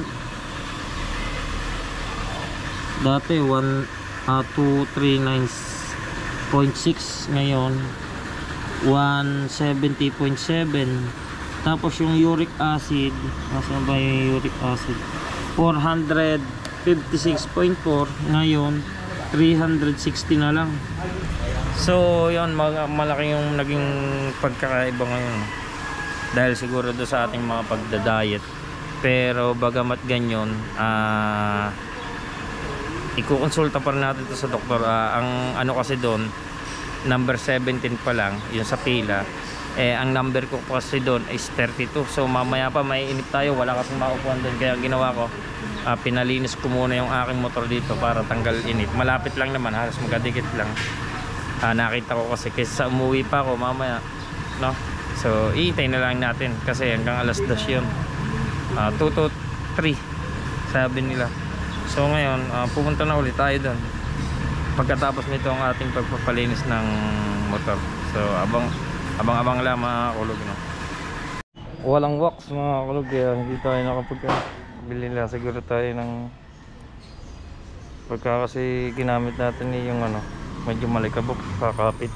Speaker 1: dati one two thirty-nine point six, ngayon one seventy point seven. Tapos yung uric acid, nasaan ba yung uric acid? four fifty-six point four, ngayon three sixty na lang. So yun, malaki yung naging pagkakaiba ngayon dahil siguro do sa ating mga pagda-diet. Pero bagamat ganyan, ah uh, ikukonsulta pa rin natin to sa doktor. Uh, ang ano kasi doon, number seventeen pa lang yun sa pila, eh ang number ko kasi doon is thirty-two. So mamaya pa may inip tayo, wala kasing maupuan doon. Kaya ginawa ko, uh, pinalinis ko muna yung aking motor dito para tanggal inip. Malapit lang naman, halos magkadikit lang. Uh, nakita ko kasi kaysa umuwi pa ako mamaya, no? So iitay na lang natin kasi hanggang alas dos yun, uh, two to three sabi nila. So ngayon, uh, pupunta na ulit tayo doon pagkatapos nito ang ating pagpapalinis ng motor. So abang abang abang lang mga kulog, no? Walang wax mga kulog, kaya hindi tayo nakapagkabili na. Siguro tayo ng pagka kasi ginamit natin yung ano, medyo malikabok, kakapit.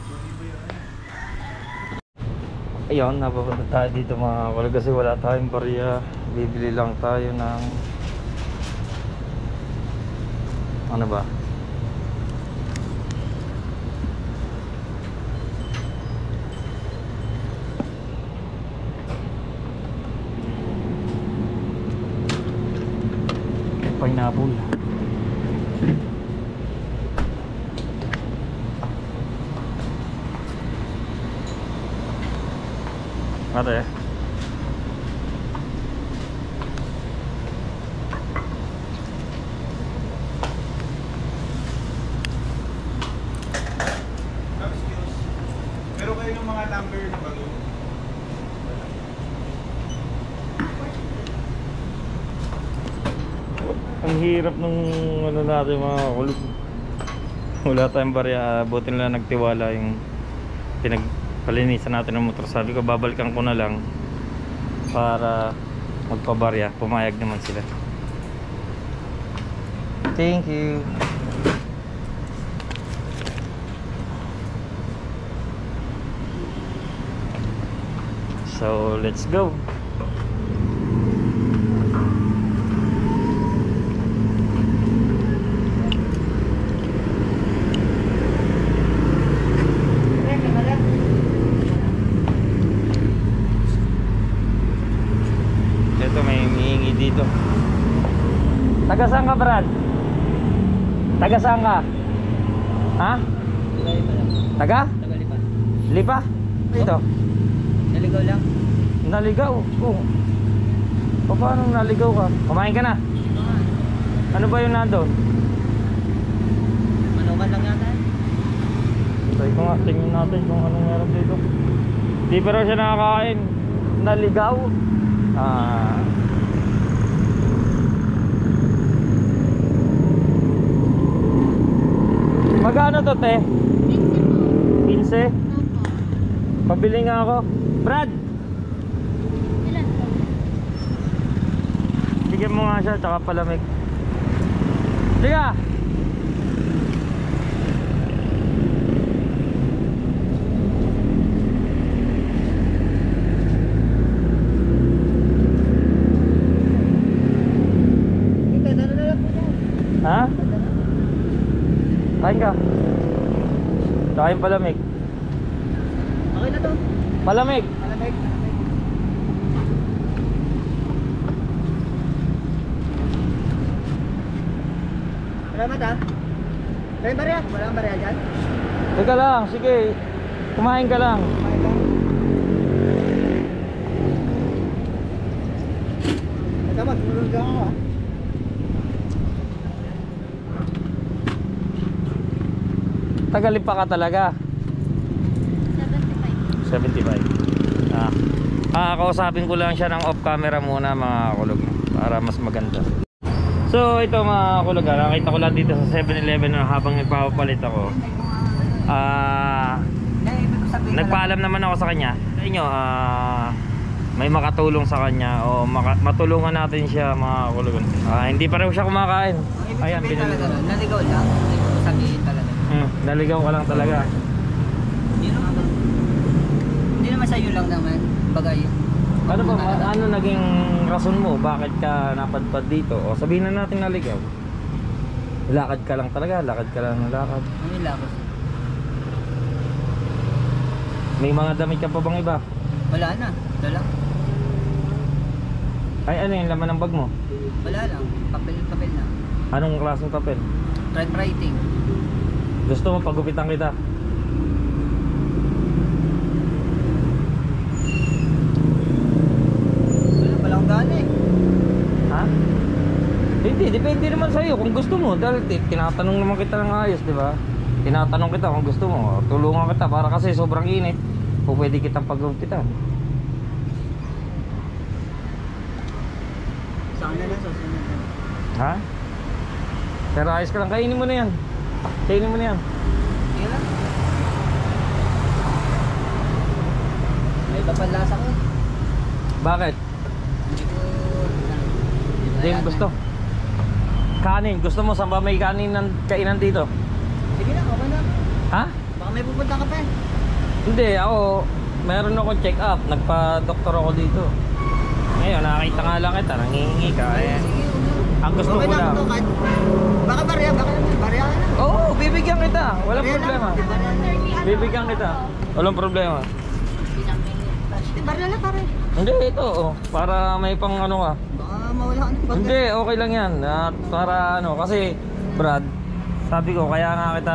Speaker 1: Ayun, napapunta tayo dito mga kulog kasi wala tayong barya. Bibili lang tayo ng ano ba, pineapple. Ada ya?
Speaker 10: Pero kayo ng mga number na bago?
Speaker 1: Ang hirap nung ano natin mga kulog. Wala tayong barya, buti nila nagtiwala yung pinagpalinisan natin ng motor. Sabi ko babalikan ko na lang para magpabarya, pumayag naman sila. Thank you. So let's go. Ito may hihingi dito. Taga saan ka, Brad? Taga saan ka? Ha? Taga? Taga Lipa. Lipa? Ito. Naligaw lang. Naligaw? Oo. O paano naligaw ka? Kumain ka na? Ano ba yung nandun? Manukan lang yata. Try ko nga, tingin natin kung anong meron dito. Di pa raw siya nakakain. Naligaw? Ah. Magkano to, te? Pinse? Pabili nga ako. Brad! Bigyan mo nga siya, tsaka palamig. Liga! Ha? Kain ka? Tsaka yung palamig.
Speaker 6: Okay na to.
Speaker 1: Palamig!
Speaker 6: Malamig. Salamat ha. May barya? Walang barya dyan?
Speaker 1: Teka lang, sige. Kumain ka lang.
Speaker 6: Kumain lang. Teka, magmulog ka ako ha.
Speaker 1: Tagalipa ka talaga.
Speaker 3: seventy-five.
Speaker 1: seventy-five. Ah. Ah, kausapin ko lang siya ng off camera muna mga kulog para mas maganda. So ito mga kulog, nakita ko lang dito sa seven eleven na habang nagpapapalit ako. Ah, nagpaalam naman ako sa kanya. Sa inyo, ah, may makatulong sa kanya o maka matulungan natin siya mga kulog. Ah, hindi pa rin siya kumakain. Ayan, binili.
Speaker 7: Naligaw lang. Ibig sabihin talaga.
Speaker 1: Hmm, naligaw ka lang talaga.
Speaker 7: Hindi naman, hindi naman sa'yo lang naman. Bagay.
Speaker 1: Ano ba, ma- ano naging rason mo? Bakit ka napadpad dito? O sabihin na natin naligaw. Lakad ka lang talaga, lakad ka lang ng lakad.
Speaker 7: Ano yung lakos?
Speaker 1: May mga damit ka pa bang iba?
Speaker 7: Wala na. Wala lang.
Speaker 1: Ay, ano yung laman ng bag mo?
Speaker 7: Wala lang. Papel, papel na.
Speaker 1: Anong klaseng papel?
Speaker 7: Typewriting.
Speaker 1: Gusto mo pagupitan kita?
Speaker 7: Wala, wala akong gana eh.
Speaker 1: Ha? Hindi, depende naman sa'yo kung gusto mo. Dahil ti- tinatanong naman kita ng ayos, di ba? Tinatanong kita kung gusto mo. Tulungan kita para kasi sobrang init. O pwede kitang pagupitan.
Speaker 7: Saan na lang, susunod na.
Speaker 1: Ha? Pero ayos ka lang, kainin mo na yan. Kainin mo na yan.
Speaker 7: Sige lang. May iba pang lasa ko.
Speaker 1: Bakit?
Speaker 7: Hindi ko...
Speaker 1: Hindi mo gusto. Kanin, gusto mo saan ba may kanin ng kainan dito?
Speaker 7: Sige lang, okay na.
Speaker 1: Ha?
Speaker 7: Baka may pupunta ka pa eh.
Speaker 1: Hindi, ako meron ako check up. Nagpa-doktor ako dito. Ngayon, nakakita nga lang kita, nangihingi ka eh.
Speaker 7: Sige,
Speaker 1: Ang gusto
Speaker 7: okay
Speaker 1: ko
Speaker 7: lang
Speaker 1: lang.
Speaker 7: ito, kahit... Baka barya, baka naman, barya ka na.
Speaker 1: Oo, oh, bibigyan kita. Walang
Speaker 7: Barya
Speaker 1: problema.
Speaker 7: lang.
Speaker 1: Bibigyan kita. Walang problema.
Speaker 7: Di, barya lang pare.
Speaker 1: Hindi, ito oh, para may pang ano ka.
Speaker 7: Baka mawala ka ng pagka.
Speaker 1: Hindi, okay lang yan. At para ano, kasi Brad, sabi ko kaya nga kita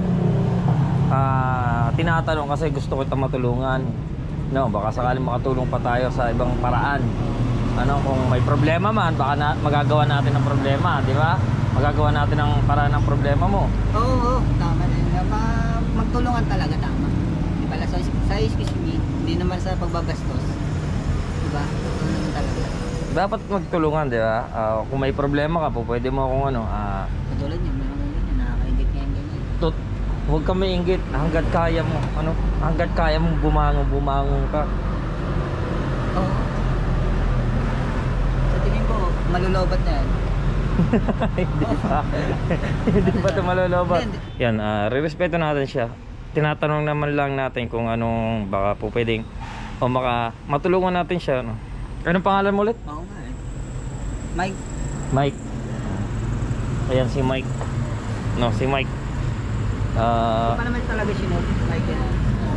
Speaker 1: ah, tinatanong kasi gusto kita matulungan. No, baka sakaling makatulong pa tayo sa ibang paraan. Ano, kung may problema man, baka na, magagawa natin ng problema, di ba? Magagawa natin ang paraan ng problema mo.
Speaker 7: Oo, oo, tama na yun. Ma- magtulungan talaga, tama. Di pala sa, sa excuse me, hindi naman sa pagbabastos. Diba? Tulungan talaga.
Speaker 1: Dapat magtulungan, di ba? Ah, kung may problema ka po, pwede mo akong ano, ah,
Speaker 7: Katulad yun, meron ganyan, nakakaingit nga yung ganyan.
Speaker 1: tut huwag ka mainggit hanggat kaya mo, ano, hanggat kaya mo bumangon, bumangon ka.
Speaker 7: Oo. Sa tingin ko, malulobat na yan.
Speaker 1: Hindi pa. Hindi pa ito malolobat.
Speaker 7: Hindi,
Speaker 1: Yan, ah, re-respeto natin siya. Tinatanong naman lang natin kung anong baka po pwedeng o maka matulungan natin siya, no? Anong pangalan mo ulit?
Speaker 7: Oo nga eh. Mike,
Speaker 1: Mike. Ayan si Mike. No, si Mike. Ah,
Speaker 7: pa naman talaga sinod. Mike yan.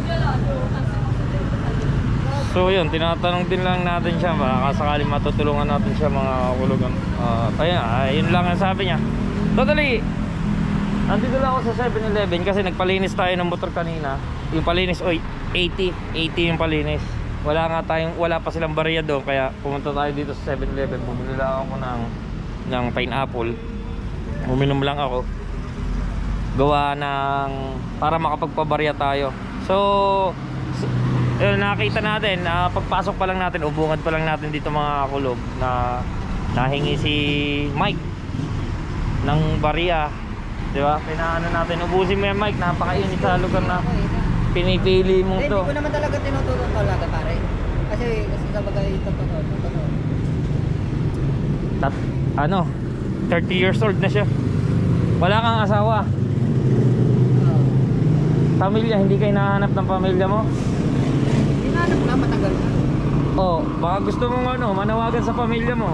Speaker 1: so yun, tinatanong din lang natin siya baka sakaling matutulungan natin siya mga kulugan. Ah, ayun, ah, yun lang ang sabi niya. Totally. Andito lang ako sa seven eleven kasi nagpalinis tayo ng motor kanina. Yung palinis, oy, eighty, eighty yung palinis. Wala nga tayong, wala pa silang barya doon kaya pumunta tayo dito sa seven eleven. Bumili lang ako ng ng pineapple. Uminom lang ako. Gawa ng para makapagpabarya tayo. So, so eh, nakita natin na uh, pagpasok pa lang natin, ubungad pa lang natin dito mga kulog na nahingi si Mike ng barya. Di ba? Pinaano natin, ubusin mo yan Mike, napakainit sa lugar na pinipili mo
Speaker 7: Hindi,
Speaker 1: to.
Speaker 7: hindi ko naman talaga tinutulong talaga pare. Kasi, kasi sa bagay ito to, ito to.
Speaker 1: Tat, ano, thirty years old na siya. Wala kang asawa. Pamilya, hindi kayo nahanap ng pamilya mo?
Speaker 7: Hinahanap na, matagal na.
Speaker 1: Oh, baka gusto mong ano, manawagan sa pamilya mo.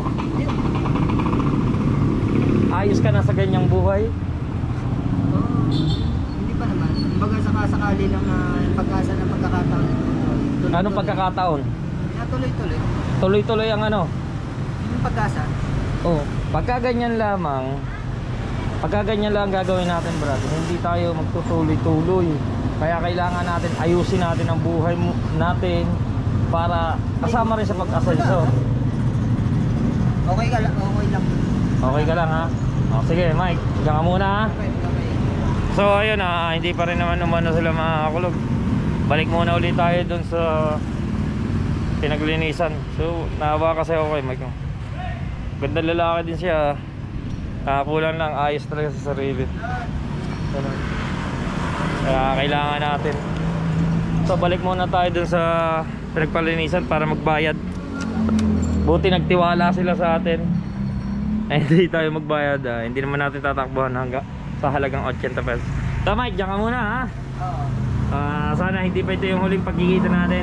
Speaker 1: Ayos ka na sa ganyang buhay?
Speaker 7: Oh, hindi pa naman. Kumbaga sakasakali lang na yung pag-asa ng pagkakataon. Tuloy-tuloy.
Speaker 1: Anong pagkakataon?
Speaker 7: Tuloy-tuloy.
Speaker 1: Tuloy-tuloy ang ano?
Speaker 7: Yung pag-asa.
Speaker 1: Oh, pagka ganyan lamang, pagka ganyan lang gagawin natin brother, hindi tayo magtutuloy-tuloy. Kaya kailangan natin ayusin natin ang buhay mo, natin para kasama rin sa pag-asenso.
Speaker 7: Okay ka lang, okay lang.
Speaker 1: Okay ka lang ha? Oh, sige Mike, diyan ka muna ha?
Speaker 7: Okay, okay.
Speaker 1: So ayun, ah, hindi pa rin naman umano sila makakulog. Balik muna ulit tayo dun sa pinaglinisan. So naawa kasi ako kay Mike. Ganda lalaki din siya. Ah, kulang lang, ayos talaga sa sarili. Ganun. Kaya kailangan natin. So balik muna tayo dun sa pinagpalinisan para magbayad. Buti nagtiwala sila sa atin. Eh, hindi tayo magbayad, ah. Hindi naman natin tatakbuhan hanggang sa halagang eighty pesos. So Mike, diyan ka muna ha. Oo. Uh, sana hindi pa ito yung huling pagkikita natin.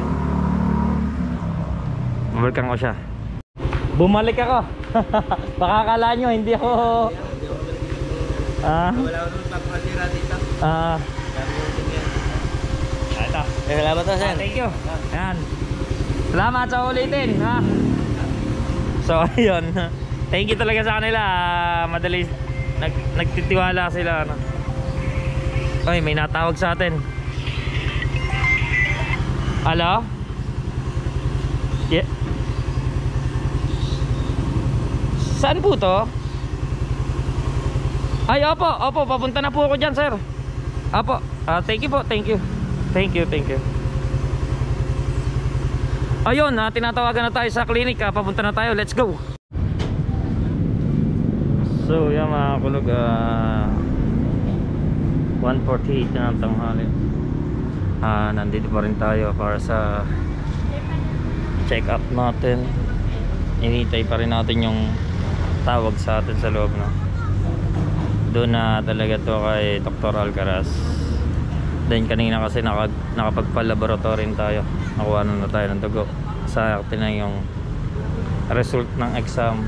Speaker 1: Welcome ko siya. Bumalik ako. Baka akala nyo hindi ako ah wala ko nung pagpasira dito. Ah ito. Eh, salamat na, sir. Ah, thank you. Ayan. Salamat sa ulitin ha. So ayun, thank you talaga sa kanila. Madali nag, nagtitiwala sila ano. Ay, may natawag sa atin. Hello? Yeah. Saan po to? Ay, opo, opo, papunta na po ako dyan, sir. Opo, uh, thank you po, thank you. Thank you, thank you. Ayun, uh, tinatawagan na tayo sa clinic, uh, papunta na tayo, let's go. So, yan mga kulog, uh, one forty-eight na ang tanghali. uh, Nandito pa rin tayo para sa check up natin. Initay pa rin natin yung tawag sa atin sa loob, no? Doon na talaga to kay Doctor Alcaraz. Then kanina kasi naka, nakapagpa-laboratory tayo. Nakuha na, na tayo ng dugo. Sa atin na yung result ng exam.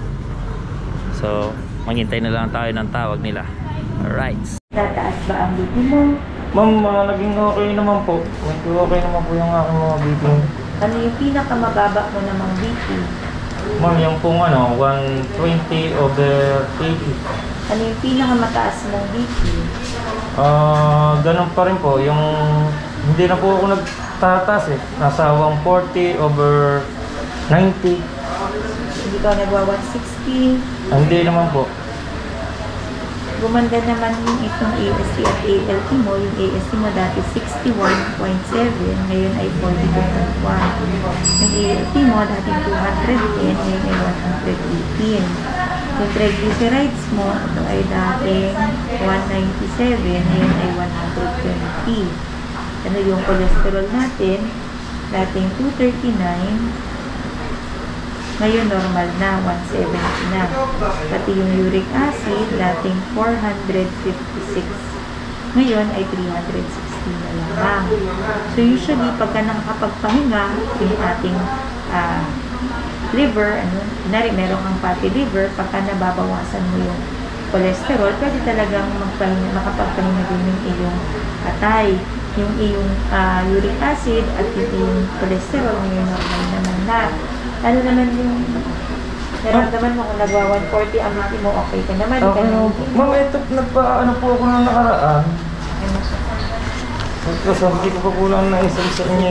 Speaker 1: So maghintay na lang tayo ng tawag nila. Alright.
Speaker 11: Tataas ba ang B P mo?
Speaker 1: Ma'am, uh, naging okay naman po. Okay naman po yung aking mga B P.
Speaker 11: Ano yung pinakamababa mo namang B P?
Speaker 1: Ma'am, yung pong ano, one twenty over eighty.
Speaker 11: Ano yung pinakamataas mong B P?
Speaker 1: Ah, uh, ganun pa rin po. Yung hindi na po ako nagtataas eh. Nasa one forty over ninety.
Speaker 11: Hindi ka nagwa one sixty?
Speaker 1: Ah, hindi naman po.
Speaker 11: Gumanda naman yung itong A S T at A L T mo. Yung A S T mo dati sixty-one point seven, ngayon ay forty-two point one. Yung A L T mo dati two hundred ten, ngayon ay one hundred eighteen. Yung triglycerides mo, ito ay dating one ninety-seven, ngayon ay one hundred twenty. Ano yung cholesterol natin? Dating two thirty-nine, ngayon normal na, one seventy na. Pati yung uric acid, dating four hundred fifty-six, ngayon ay three hundred sixty na lang. So usually, pagka nakakapagpahinga, yung ating uh, liver, ano, nari, meron kang fatty liver, pagka nababawasan mo yung cholesterol, pwede talagang magpahinga, makapagpahinga din yung iyong atay. Yung iyong uh, uric acid at yung iyong cholesterol, ngayon normal naman na. Ano naman yung naramdaman mo kung nagwa one forty ang B P mo, okay ka naman?
Speaker 1: Okay no. Ma'am, ito, nagpa, ano po ako nang nakaraan. Kasi ko pa kulang na isang sa inyo.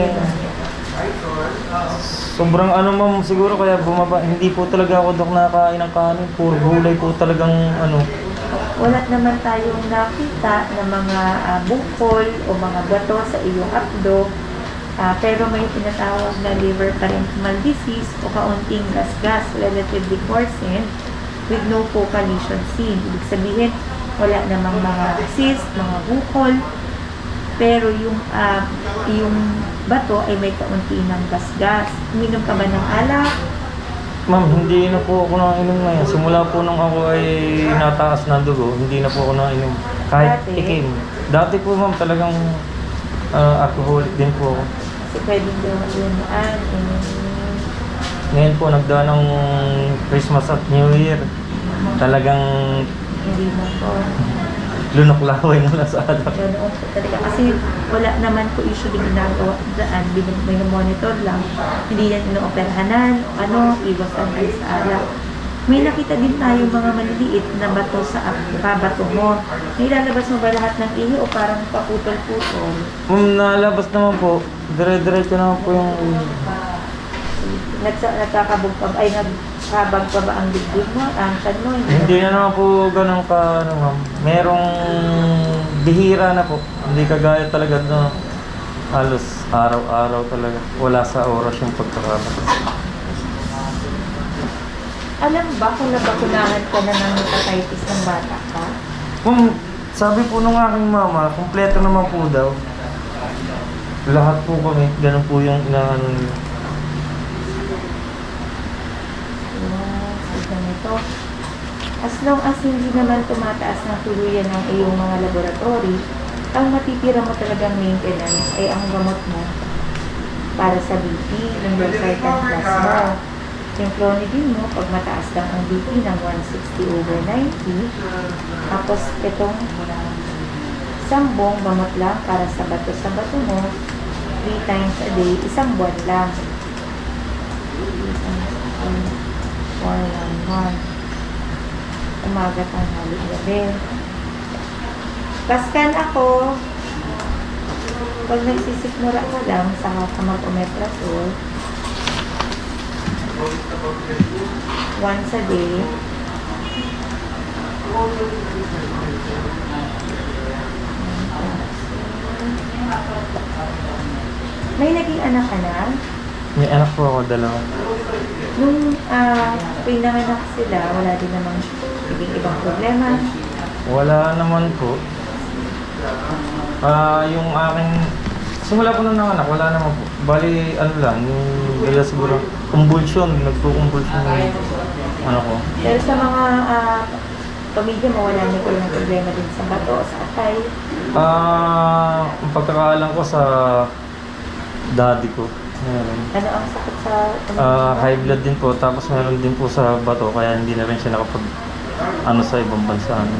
Speaker 1: Sobrang ano ma'am, siguro kaya bumaba. Hindi po talaga ako dok nakain ng kanin. Puro gulay po talagang ano.
Speaker 11: Wala naman tayong nakita na mga uh, bukol o mga bato sa iyong abdo. Uh, pero may tinatawag na liver parenchymal disease o kaunting gas-gas, relatively coarsened, with no focal lesion seen. Ibig sabihin, wala namang mga cyst, mga bukol, pero yung, uh, yung bato ay may kaunti ng gas-gas. Uminom ka ba ng alak?
Speaker 1: Ma'am, hindi na po ako nainom ngayon. Simula po nung ako ay nataas ng dugo, hindi na po ako nainom. Kahit
Speaker 11: Dati?
Speaker 1: ikim. Dati po ma'am, talagang uh, alcoholic din po ako.
Speaker 11: Kasi pwedeng gawin eh,
Speaker 1: Ngayon po, nagdaan ng Christmas at New Year. Talagang
Speaker 11: hindi mo po.
Speaker 1: lunoklaway na lang sa alak.
Speaker 11: Ganoon po talaga. Kasi wala naman po usually ginagawa daan. May monitor lang. Hindi yan inooperahanan. Ano, iwasan tayo sa alak. May nakita din tayo mga maliliit na bato sa babato mo. Nailalabas mo ba lahat ng ihi o parang paputol-putol?
Speaker 1: Um, nalabas naman po. Dire-diretso naman po yung
Speaker 11: Nagsa, nagkakabog ka, ay nag, Nakabag pa ba ang dibdib mo? Ang tiyan mo?
Speaker 1: Hindi na naman po ganun ka, ano ma'am. Merong bihira na po. Hindi kagaya talaga no, halos araw-araw talaga. Wala sa oras yung pagkakabag.
Speaker 11: Alam ba kung nabakunahan ka na ng hepatitis ng bata ka?
Speaker 1: Kung sabi po nung aking mama, kumpleto naman po daw. Lahat po kami, ganun po yung inaano nila.
Speaker 11: So, ganito. As long as hindi naman tumataas ng tuluyan ng iyong mga laboratory, ang matitira mo talagang maintenance ay ang gamot mo para sa B P, yung losartan plus mo. Yung clonidine mo, pag mataas lang ang B P ng one sixty over ninety, tapos itong sambong gamot lang para sa bato sa bato mo, three times a day, isang buwan lang. four one one. Umaga, tanghali, gabi. Paskan ako, pag nagsisikmura ka lang sa mag-omeprazole, once a day, may naging anak ka na?
Speaker 1: May anak po ako, dalawa.
Speaker 11: Nung uh, pinanganak sila, wala din namang naging ibang problema.
Speaker 1: Wala naman po. Ah, yung aking simula po nung nanganak, wala naman po. Bali, ano lang, yung dala siguro convulsion, nagpo-convulsion yung ano ko.
Speaker 11: Pero sa mga uh, pamilya mo, wala na kayo ng problema din sa bato, sa atay.
Speaker 1: Ah, ang pagkakaalam ko sa daddy ko. Meron.
Speaker 11: Ano ang sakit sa pamilya
Speaker 1: Ah,
Speaker 11: mo?
Speaker 1: high blood din po, tapos meron din po sa bato, kaya hindi na rin siya nakapag ano sa ibang bansa. Ano.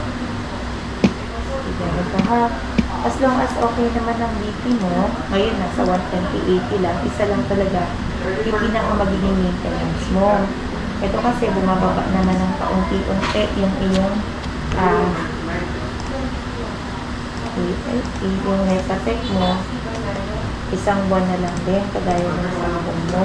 Speaker 11: Ganito ha. As long as okay naman ang B P mo, ngayon nasa one twenty eighty lang, isa lang talaga yung pinaka magiging maintenance mo. Ito kasi bumababa naman ng kaunti-unti yung iyong uh, yung hepatek mo, isang buwan na lang din, kagaya ng sambong mo.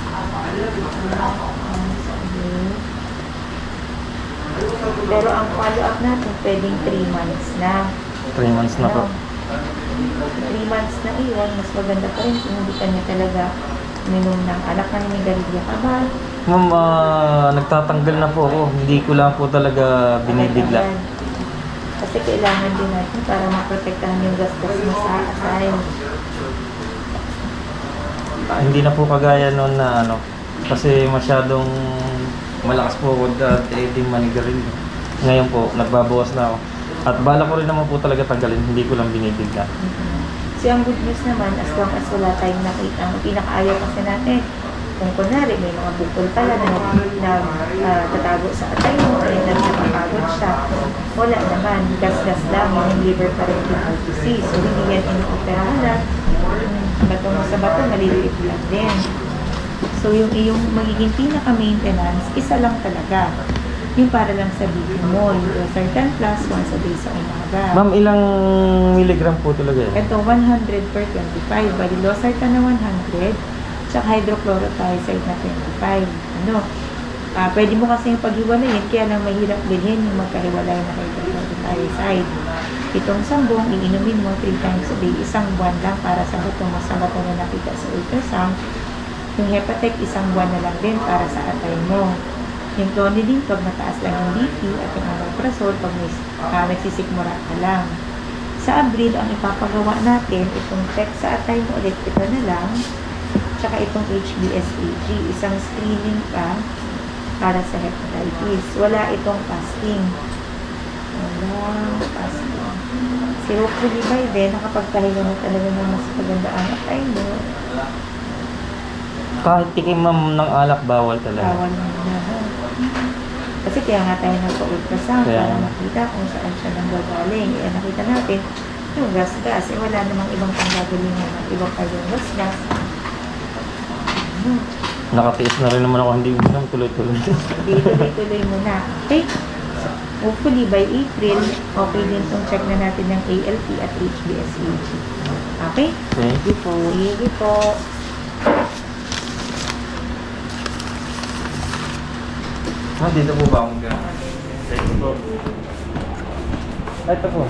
Speaker 11: Pero ang follow-up natin, pwedeng three months na.
Speaker 1: three months na po.
Speaker 11: three months na iyon, mas maganda pa rin kung hindi ka niya talaga minom ng alak na ninigarilya ka ba?
Speaker 1: Ma'am, ah, nagtatanggal na po ako. Hindi ko lang po talaga binibigla.
Speaker 11: Kasi kailangan din natin para maprotektahan yung gastos mo sa asay.
Speaker 1: Ah, hindi na po kagaya noon na ano. Kasi masyadong malakas po ako dati din manigarilyo. Ngayon po, nagbabawas na ako. At bala ko rin naman po talaga tanggalin. Hindi ko lang binibigla.
Speaker 11: Mm-hmm. So, ang good news naman, as long as wala tayong nakita, ang pinakaayaw kasi natin, kung kunwari may mga bukol pala na, na uh, tatago sa atay mo, ay nagpapagod siya, wala naman, gas-gas lang, yung liver pa rin yung disease. So, hindi yan ino-operahan na, bato mo sa bato, maliliit lang din. So, yung iyong magiging pinaka-maintenance, isa lang talaga. Yung para lang sa B P mo, yung losartan plus once a day sa umaga.
Speaker 1: Ma'am, ilang milligram po talaga yan?
Speaker 11: Ito, one hundred per twenty-five. Bali, losartan na one hundred, tsaka hydrochlorothiazide na twenty-five. Ano? Uh, pwede mo kasi yung paghiwalayin, kaya lang mahirap bilhin yung magkahiwalay na hydrochlorothiazide. Itong sambong, iinumin mo three times a day, isang buwan lang para sa bato mo, sa bato na nakita sa ultrasound. Yung hepatek, isang buwan na lang din para sa atay mo. Yung clonidine, pag mataas lang yung B P at yung omeprazole, pag may, uh, nagsisikmura ka lang. Sa Abril, ang ipapagawa natin, itong check sa atay mo ulit, ito na lang, tsaka itong H B S A G, isang screening ka para sa hepatitis. Wala itong fasting. Wala fasting. Si Roculibay din, nakapagpahinga mo talaga ng mas maganda ang atay mo.
Speaker 1: Kahit tikim ma'am ng alak, bawal talaga.
Speaker 11: Bawal mo na. Kasi kaya nga tayo nagpa-ultrasound para
Speaker 1: Kaya-
Speaker 11: makita kung saan siya nanggagaling. Eh, nakita natin yung gas-gas. Eh, wala namang ibang panggagalingan ng ibang pa yung gas-gas. Hmm.
Speaker 1: Nakatiis na rin naman ako, hindi uminom, tuloy-tuloy.
Speaker 11: Hindi, tuloy-tuloy mo na. Okay? So, hopefully by April, okay din itong check na natin ng A L T at H B S A G. Okay?
Speaker 1: Thank you po.
Speaker 11: Sige po.
Speaker 1: Ah, dito po ba akong gano'n? Dito. Ito po.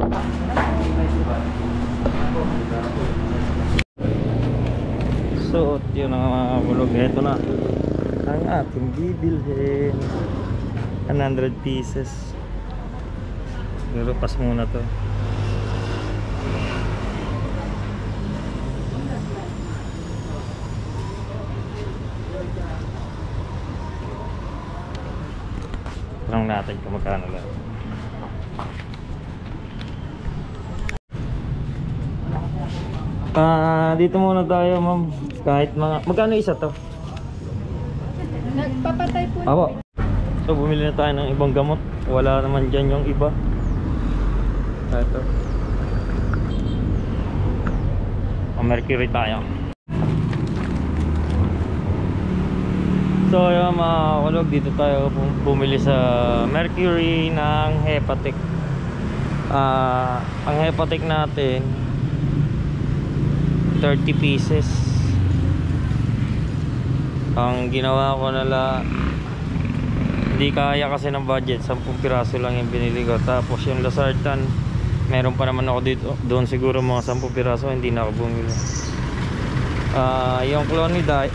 Speaker 1: So, yun ang mga bulog. Ito na ang ating bibilhin. one hundred pieces. Lurupas muna to. Tanong natin kung magkano lang. Ah, dito muna tayo, ma'am. Kahit mga magkano isa to?
Speaker 3: Nagpapatay po.
Speaker 1: Apo. So bumili na tayo ng ibang gamot. Wala naman dyan yung iba. Ito. O Mercury tayo. So yung mga kulog, dito tayo bumili sa Mercury ng Hepatic. Ah, ang Hepatic natin thirty pieces. Ang ginawa ko na lang, hindi kaya kasi ng budget, ten piraso lang yung binili ko. Tapos yung Losartan, meron pa naman ako dito, doon siguro mga ten piraso, hindi na ako bumili. Ah, yung Clonidite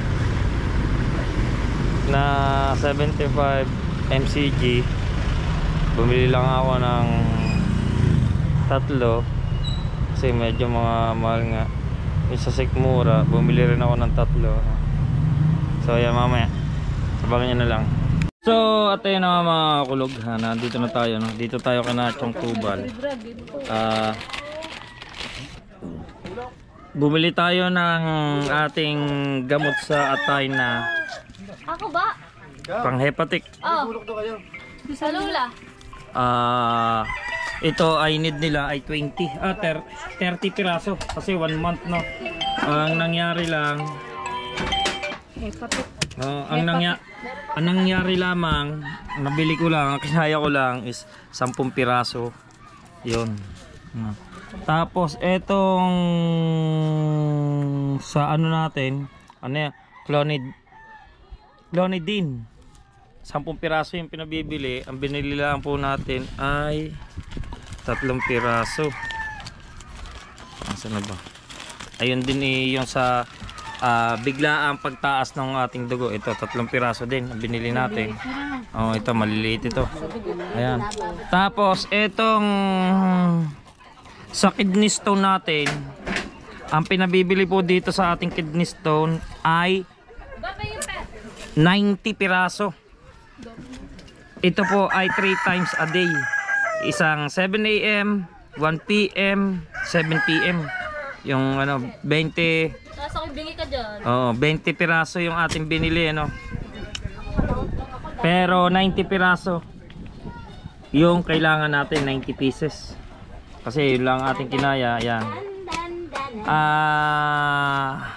Speaker 1: na seventy-five M C G, bumili lang ako ng tatlo kasi medyo mga mahal nga. Yung sa Sikmura, bumili rin ako ng tatlo. So yan, mamaya abangan nyo na lang. So at ayun na mga kulog, ha, nandito na tayo, no? Dito tayo kana Chong Tubal. Ah, bumili tayo ng ating gamot sa atay na
Speaker 3: Ako ba?
Speaker 1: pang hepatic.
Speaker 3: Oh. Sa lula.
Speaker 1: Ah, ito ay need nila ay twenty, ah thirty piraso kasi one month, no. Ang nangyari lang, uh, ang nangya ang nangyari lamang, nabili ko lang, ang kinaya ko lang is ten piraso. 'Yun. Uh. Tapos etong sa ano natin, ano yan, Clonid Clonidine. ten piraso yung pinabibili. Ang binili lang po natin ay tatlong piraso. Nasaan na ba? Ayun din eh, yung sa uh, biglaang pagtaas ng ating dugo. Ito, tatlong piraso din ang binili natin. Oh, ito maliliit ito. Ayan. Tapos etong sa kidney stone natin, ang pinabibili po dito sa ating kidney stone ay ninety piraso. Ito po ay three times a day. Isang seven A M, one P M, seven P M. Yung ano, twenty.
Speaker 3: Nasa akin bingi ka dyan.
Speaker 1: Oh, twenty piraso yung ating binili, ano. Pero ninety piraso yung kailangan natin, ninety pieces. Kasi yun lang ating kinaya, ayan. Ah,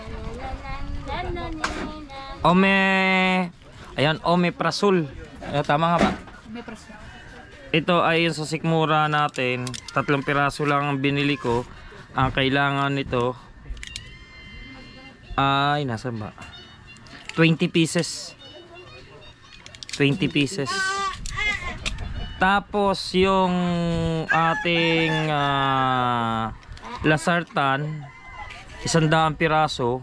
Speaker 1: Ome, ayan, Omeprazole. Ayan, tama nga ba? Ito ay yung sa Sikmura natin, tatlong piraso lang ang binili ko. Ang kailangan nito ay nasaan ba? twenty pieces. twenty pieces. Tapos yung ating uh, Losartan, isang daang piraso.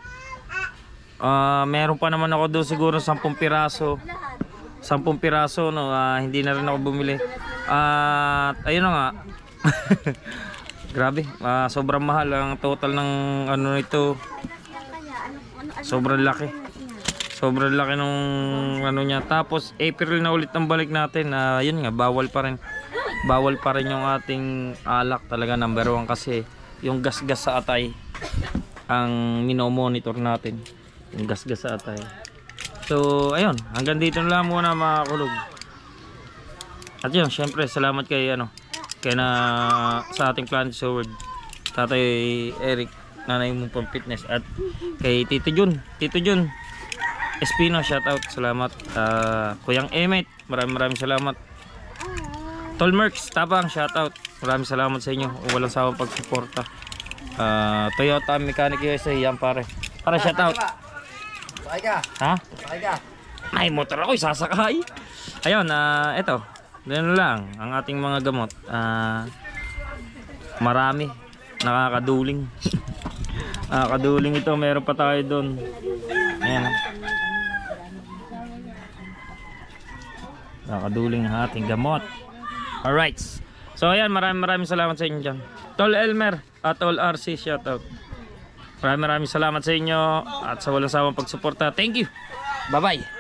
Speaker 1: Uh, meron pa naman ako doon siguro sampung piraso. Sampung piraso, no, uh, hindi na rin ako bumili. At uh, ayun na nga. Grabe, uh, sobrang mahal ang total ng ano nito. Sobrang laki. Sobrang laki nung ano niya. Tapos April na ulit ang balik natin. Uh, yun nga, bawal pa rin. Bawal pa rin yung ating alak, talaga number one kasi yung gas-gas sa atay ang minomonitor natin. Yung gas-gas sa atay. So ayun, hanggang dito na lang muna mga kulog. At yun, syempre salamat kay ano, kay na sa ating Planet Sword, Tatay Eric, nanay mo pang fitness, at kay Tito Jun, Tito Jun Espino, shout out, salamat. Uh, Kuyang Emmet, maraming maraming salamat. Tolmerks Tabang, shout out, maraming salamat sa inyo, walang sawang pagsuporta. Uh, Toyota Mechanic U S A, yan pare. Para shout out.
Speaker 6: Sakay ka.
Speaker 1: Ha?
Speaker 6: Sakay ka.
Speaker 1: May motor ako, sasakay. Ayun, ah, eto. Ganun lang ang ating mga gamot. Ah, marami. Nakakaduling. Nakakaduling ito. Meron pa tayo doon. Ayan. Nakakaduling ang ating gamot. Alright. So ayan, maraming maraming salamat sa inyo dyan. Tol Elmer at Tol R C, shoutout. Maraming maraming salamat sa inyo at sa walang sawang pagsuporta. Thank you. Bye bye.